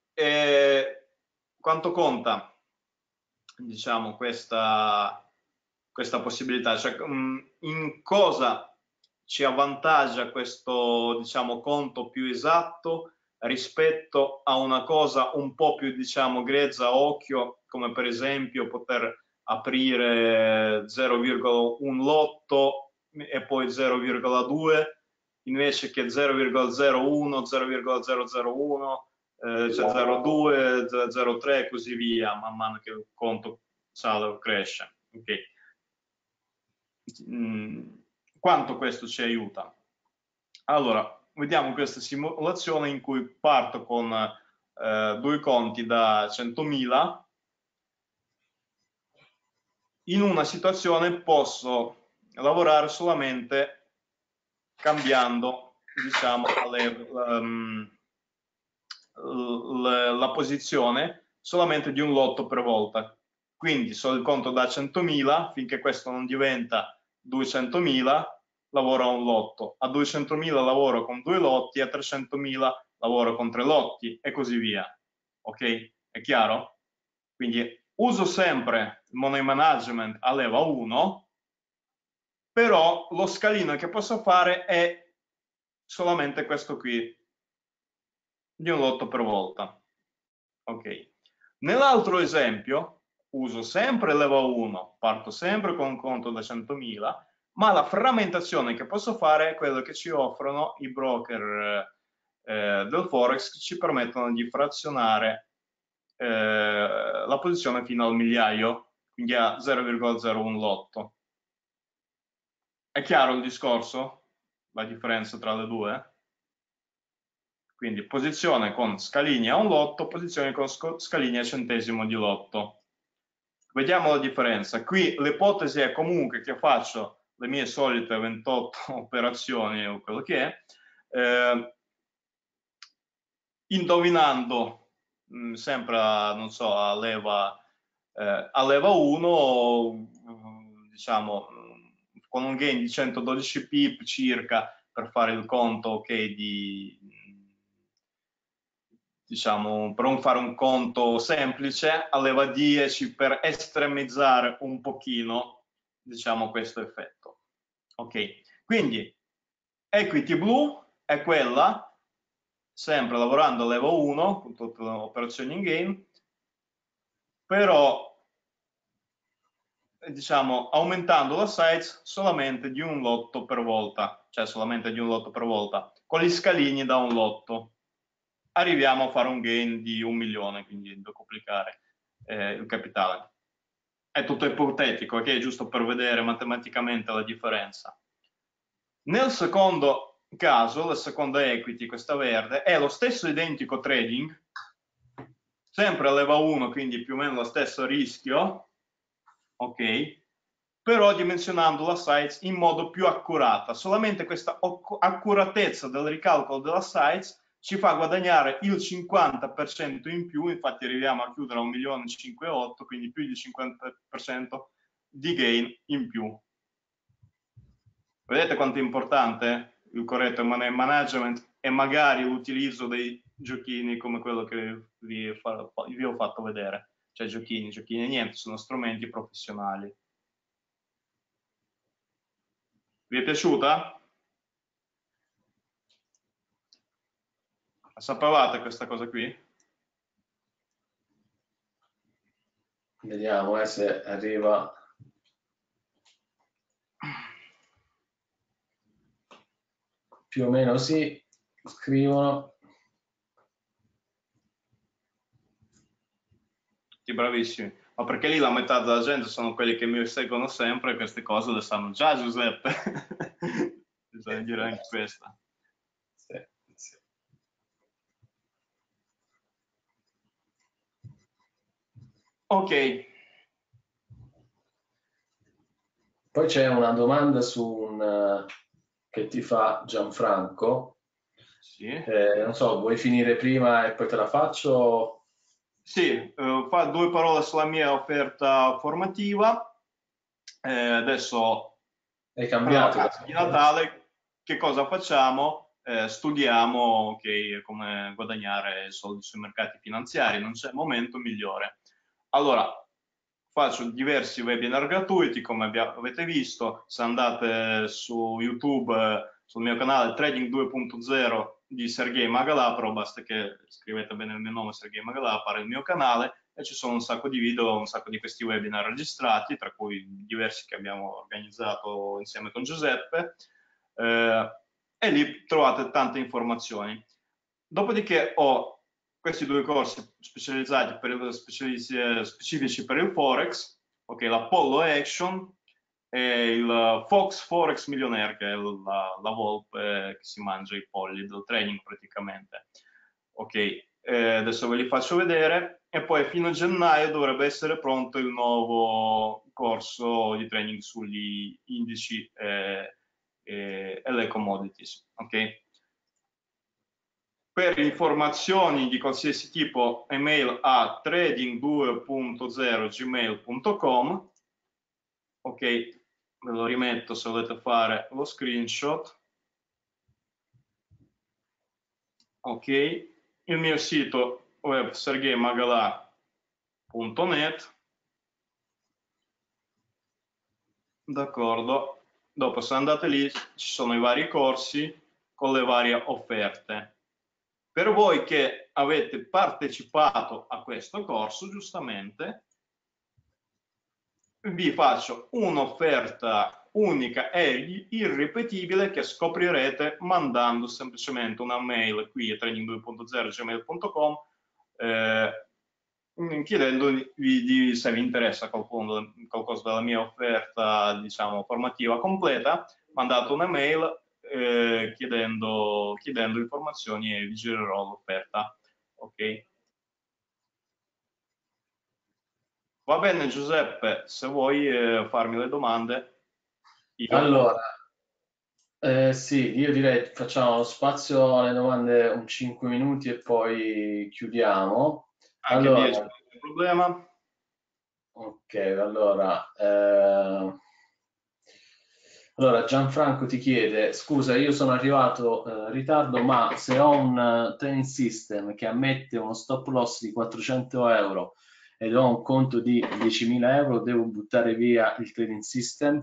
conta, diciamo, questa possibilità? Cioè, in cosa ci avvantaggia questo, diciamo, conto più esatto rispetto a una cosa un po' più, diciamo, grezza a occhio, come per esempio poter aprire 0,1 lotto e poi 0,2 invece che 0,01, 0,001, cioè 0,2, 0,3 e così via, man mano che il conto sale o cresce. Okay. Quanto questo ci aiuta? Allora, vediamo questa simulazione in cui parto con due conti da 100.000. In una situazione posso lavorare solamente cambiando, diciamo, la posizione solamente di un lotto per volta. Quindi se ho il conto da 100.000, finché questo non diventa 200.000, lavoro a un lotto. A 200.000 lavoro con 2 lotti, a 300.000 lavoro con 3 lotti e così via. Ok? È chiaro? Quindi uso sempre il money management a leva 1, però lo scalino che posso fare è solamente questo qui, di un lotto per volta. Ok. Nell'altro esempio uso sempre leva 1, parto sempre con un conto da 100.000, ma la frammentazione che posso fare è quello che ci offrono i broker del Forex, che ci permettono di frazionare la posizione fino al migliaio, quindi a 0,01 lotto. È chiaro il discorso? La differenza tra le due? Quindi posizione con scalini a un lotto, posizione con scalini a centesimo di lotto. Vediamo la differenza. Qui l'ipotesi è comunque che faccio le mie solite 28 operazioni o quello che è, indovinando sempre non so, a leva 1, diciamo, con un gain di 112 pip circa, per fare il conto, ok, diciamo, per non fare un conto semplice, a leva 10 per estremizzare un pochino, diciamo, questo effetto. Ok, quindi equity blu è quella, sempre lavorando a leva 1, con tutte le operazioni in game, però, diciamo, aumentando la size solamente di un lotto per volta, cioè solamente di un lotto per volta, con gli scalini da un lotto. Arriviamo a fare un gain di 1 milione, quindi decuplicare il capitale. È tutto ipotetico, ok? Giusto per vedere matematicamente la differenza. Nel secondo caso, la seconda equity, questa verde, è lo stesso identico trading, sempre a leva 1, quindi più o meno lo stesso rischio, ok? Però dimensionando la size in modo più accurata. Solamente questa accuratezza del ricalcolo della size ci fa guadagnare il 50% in più, infatti arriviamo a chiudere a 1.508.000, quindi più di 50% di gain in più. Vedete quanto è importante il corretto money management e magari l'utilizzo dei giochini come quello che vi ho fatto vedere, cioè giochini niente, sono strumenti professionali. Vi è piaciuta? La sapevate questa cosa qui? Vediamo se arriva. Più o meno sì, scrivono. Tutti bravissimi. Ma perché lì la metà della gente sono quelli che mi seguono sempre e queste cose le sanno già, Giuseppe. Bisogna dire anche questa. Sì, sì. Ok. Poi c'è una domanda che ti fa Gianfranco. Sì. Non so, vuoi finire prima e poi te la faccio? Sì, fa due parole sulla mia offerta formativa. Adesso Hai per le cambiato? vacanze di Natale, che cosa facciamo? Studiamo okay, come guadagnare soldi sui mercati finanziari, non c'è momento migliore. Allora, faccio diversi webinar gratuiti, come avete visto. Se andate su YouTube, sul mio canale Trading 2.0 di Sergei Magalapro, basta che scrivete bene il mio nome, Sergei Magalapro, è il mio canale, e ci sono un sacco di video, un sacco di questi webinar registrati, tra cui diversi che abbiamo organizzato insieme con Giuseppe, e lì trovate tante informazioni. Dopodiché ho questi due corsi specializzati specifici per il Forex, ok, l'Apollo Action e il Fox Forex Millionaire, che è la volpe che si mangia i polli del trading praticamente. Ok, adesso ve li faccio vedere e poi fino a gennaio dovrebbe essere pronto il nuovo corso di trading sugli indici e le commodities. Ok? Per informazioni di qualsiasi tipo, email a trading2.0gmail.com. Ok, ve lo rimetto se volete fare lo screenshot. Ok, il mio sito web sergeimagala.net. D'accordo, dopo se andate lì ci sono i vari corsi con le varie offerte. Per voi che avete partecipato a questo corso, giustamente, vi faccio un'offerta unica e irripetibile che scoprirete mandando semplicemente una mail qui a trading2.0gmail.com chiedendovi se vi interessa qualcosa della mia offerta, diciamo, formativa completa. Mandate una mail chiedendo informazioni e vi girerò l'offerta. Ok? Va bene Giuseppe, se vuoi farmi le domande, io... Allora, sì, io direi facciamo spazio alle domande un 5 minuti e poi chiudiamo. Anche 10 Allora, non c'è problema. ok, allora Gianfranco ti chiede, scusa, io sono arrivato in ritardo, ma se ho un training system che ammette uno stop loss di 400 euro ed ho un conto di 10.000 euro, devo buttare via il trading system?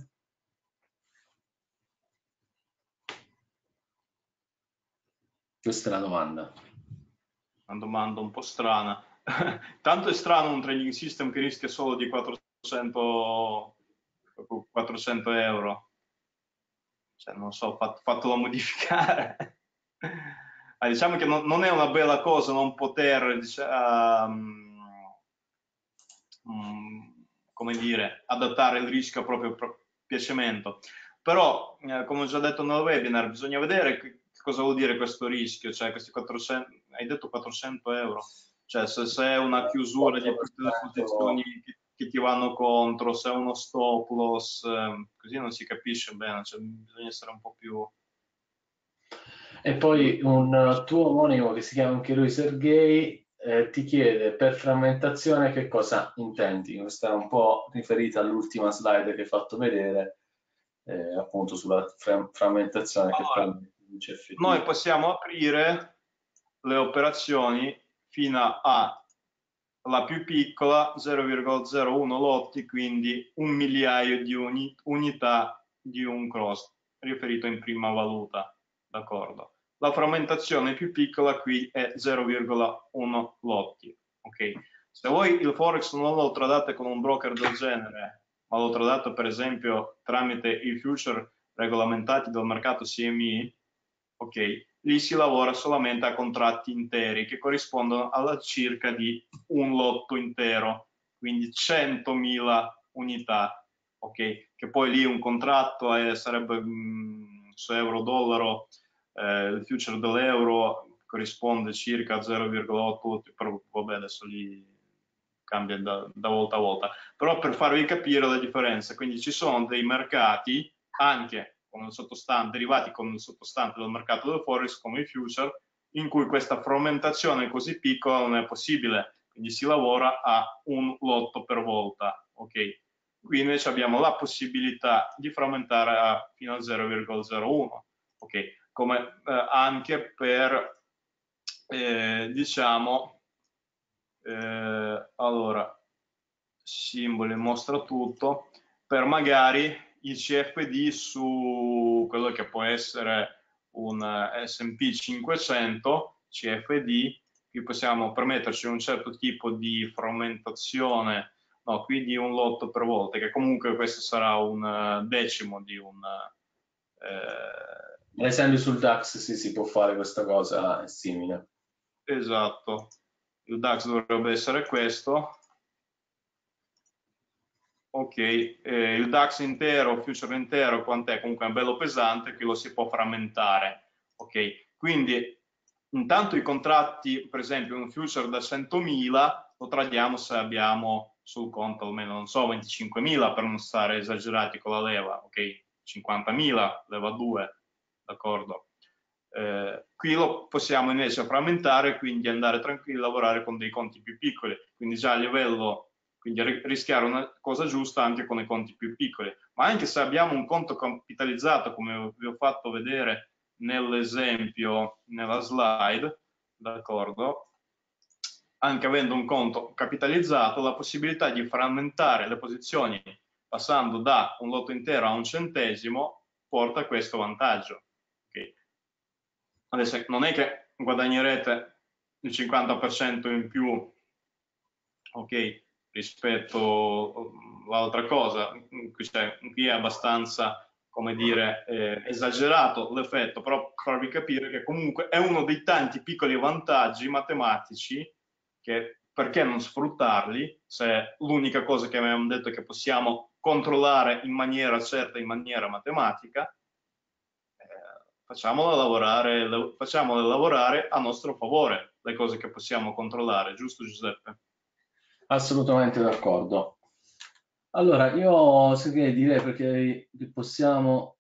Questa è la domanda. Una domanda un po' strana. Tanto è strano un trading system che rischia solo di 400 euro. Cioè, non so, fatelo modificare. Diciamo che non è una bella cosa non poter, come dire, adattare il rischio a proprio piacimento. Però, come ho già detto nel webinar, bisogna vedere cosa vuol dire questo rischio, cioè questi 400, hai detto 400 euro, cioè se è una chiusura di tutte le posizioni che ti vanno contro, se è uno stop loss, così non si capisce bene, cioè bisogna essere un po' più... E poi un tuo omonimo che si chiama anche lui Sergei ti chiede per frammentazione che cosa intendi? Questa è un po' riferita all'ultima slide che hai fatto vedere, appunto sulla frammentazione che Allora, poi il CFD. noi possiamo aprire le operazioni fino alla più piccola 0,01 lotti, quindi 1 migliaio di unità di un cross riferito in prima valuta, d'accordo? La frammentazione più piccola qui è 0,1 lotti, ok? Se voi il Forex non lo tradate con un broker del genere, ma lo tradate per esempio tramite i future regolamentati dal mercato CME, ok? Lì si lavora solamente a contratti interi che corrispondono alla circa di un lotto intero, quindi 100.000 unità, ok? Che poi lì un contratto sarebbe su euro-dollaro, il future dell'euro corrisponde circa a 0,8 lotti, però vabbè adesso lì cambia da volta a volta, però per farvi capire la differenza, quindi ci sono dei mercati anche con il sottostante, derivati con il sottostante del mercato del Forex come i future, in cui questa frammentazione così piccola non è possibile, quindi si lavora a un lotto per volta, ok? Qui invece abbiamo la possibilità di frammentare fino a 0,01, ok? Come anche per, diciamo, allora, simboli mostra tutto, per magari il CFD su quello che può essere un S&P 500 CFD, qui possiamo permetterci un certo tipo di frammentazione, no, qui di un lotto per volta, che comunque questo sarà un decimo di un... Ad esempio sul DAX sì, si può fare questa cosa, è simile. Esatto, il DAX dovrebbe essere questo. Ok, il DAX intero, future intero, quant'è? Comunque è bello pesante, che lo si può frammentare. Ok, quindi intanto i contratti, per esempio un future da 100.000, lo tradiamo se abbiamo sul conto almeno, non so, 25.000 per non stare esagerati con la leva, ok? 50.000, leva 2, d'accordo? Qui lo possiamo invece frammentare, quindi andare tranquilli a lavorare con dei conti più piccoli, quindi già a livello, quindi rischiare una cosa giusta anche con i conti più piccoli, ma anche se abbiamo un conto capitalizzato, come vi ho fatto vedere nell'esempio, nella slide, d'accordo? Anche avendo un conto capitalizzato, la possibilità di frammentare le posizioni passando da un lotto intero a un centesimo porta a questo vantaggio. Okay? Adesso non è che guadagnerete il 50% in più, ok, rispetto all'altra cosa, cioè, qui è abbastanza, come dire, esagerato l'effetto, però farvi capire che comunque è uno dei tanti piccoli vantaggi matematici che perché non sfruttarli, se l'unica cosa che abbiamo detto è che possiamo controllare in maniera certa, in maniera matematica, facciamole lavorare a nostro favore, le cose che possiamo controllare, giusto Giuseppe? Assolutamente d'accordo. Allora, io direi perché possiamo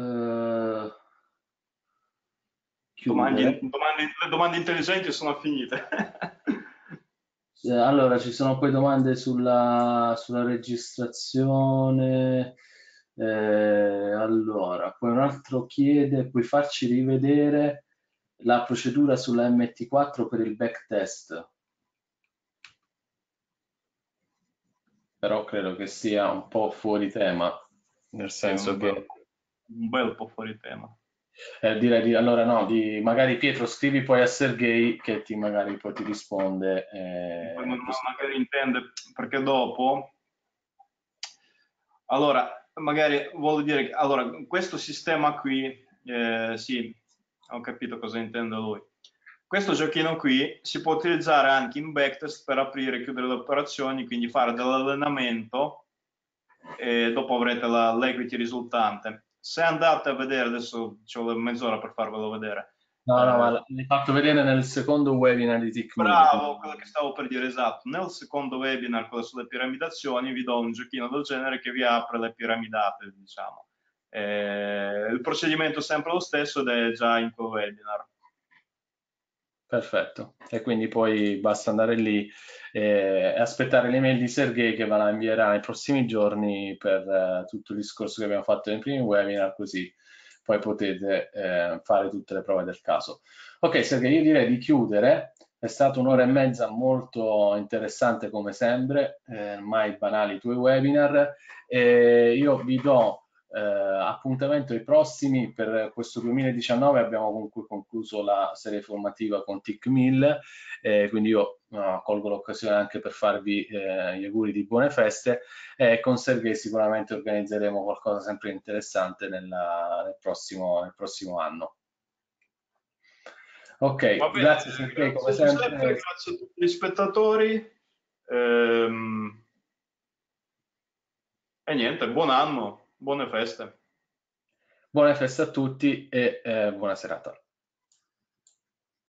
chiudere. Le domande intelligenti sono finite. Allora, ci sono poi domande sulla registrazione. Allora, poi un altro chiede, puoi farci rivedere la procedura sulla MT4 per il backtest? Però credo che sia un po' fuori tema, nel senso che un bel po' fuori tema. direi allora no, magari Pietro scrivi poi a Sergei che magari poi ti risponde. Magari intende perché dopo, allora magari vuol dire, allora questo sistema qui, sì, ho capito cosa intende lui. Questo giochino qui si può utilizzare anche in backtest per aprire e chiudere le operazioni, quindi fare dell'allenamento e dopo avrete l'equity risultante. Se andate a vedere, adesso ci vuole mezz'ora per farvelo vedere. No, ma l'hai fatto vedere nel secondo webinar di TICMIL. Bravo, quello che stavo per dire, esatto. Nel secondo webinar, quello sulle piramidazioni, vi do un giochino del genere che vi apre le piramidate, diciamo. Il procedimento è sempre lo stesso ed è già in quel webinar. Perfetto, e quindi poi basta andare lì e aspettare l'email di Sergei che ve la invierà nei prossimi giorni per tutto il discorso che abbiamo fatto nei primi webinar, così poi potete fare tutte le prove del caso. Ok, Sergei, io direi di chiudere. È stata un'ora e mezza molto interessante come sempre, mai banali i tuoi webinar. Io vi do appuntamento ai prossimi. Per questo 2019 abbiamo comunque concluso la serie formativa con TIC1000, quindi io colgo l'occasione anche per farvi gli auguri di buone feste, e con Sergei sicuramente organizzeremo qualcosa sempre interessante nel prossimo anno. Va Ok, bene, grazie Sergei, come grazie Giuseppe, sempre. grazie a tutti gli spettatori. E niente, buon anno, buone feste. Buone feste a tutti e buona serata.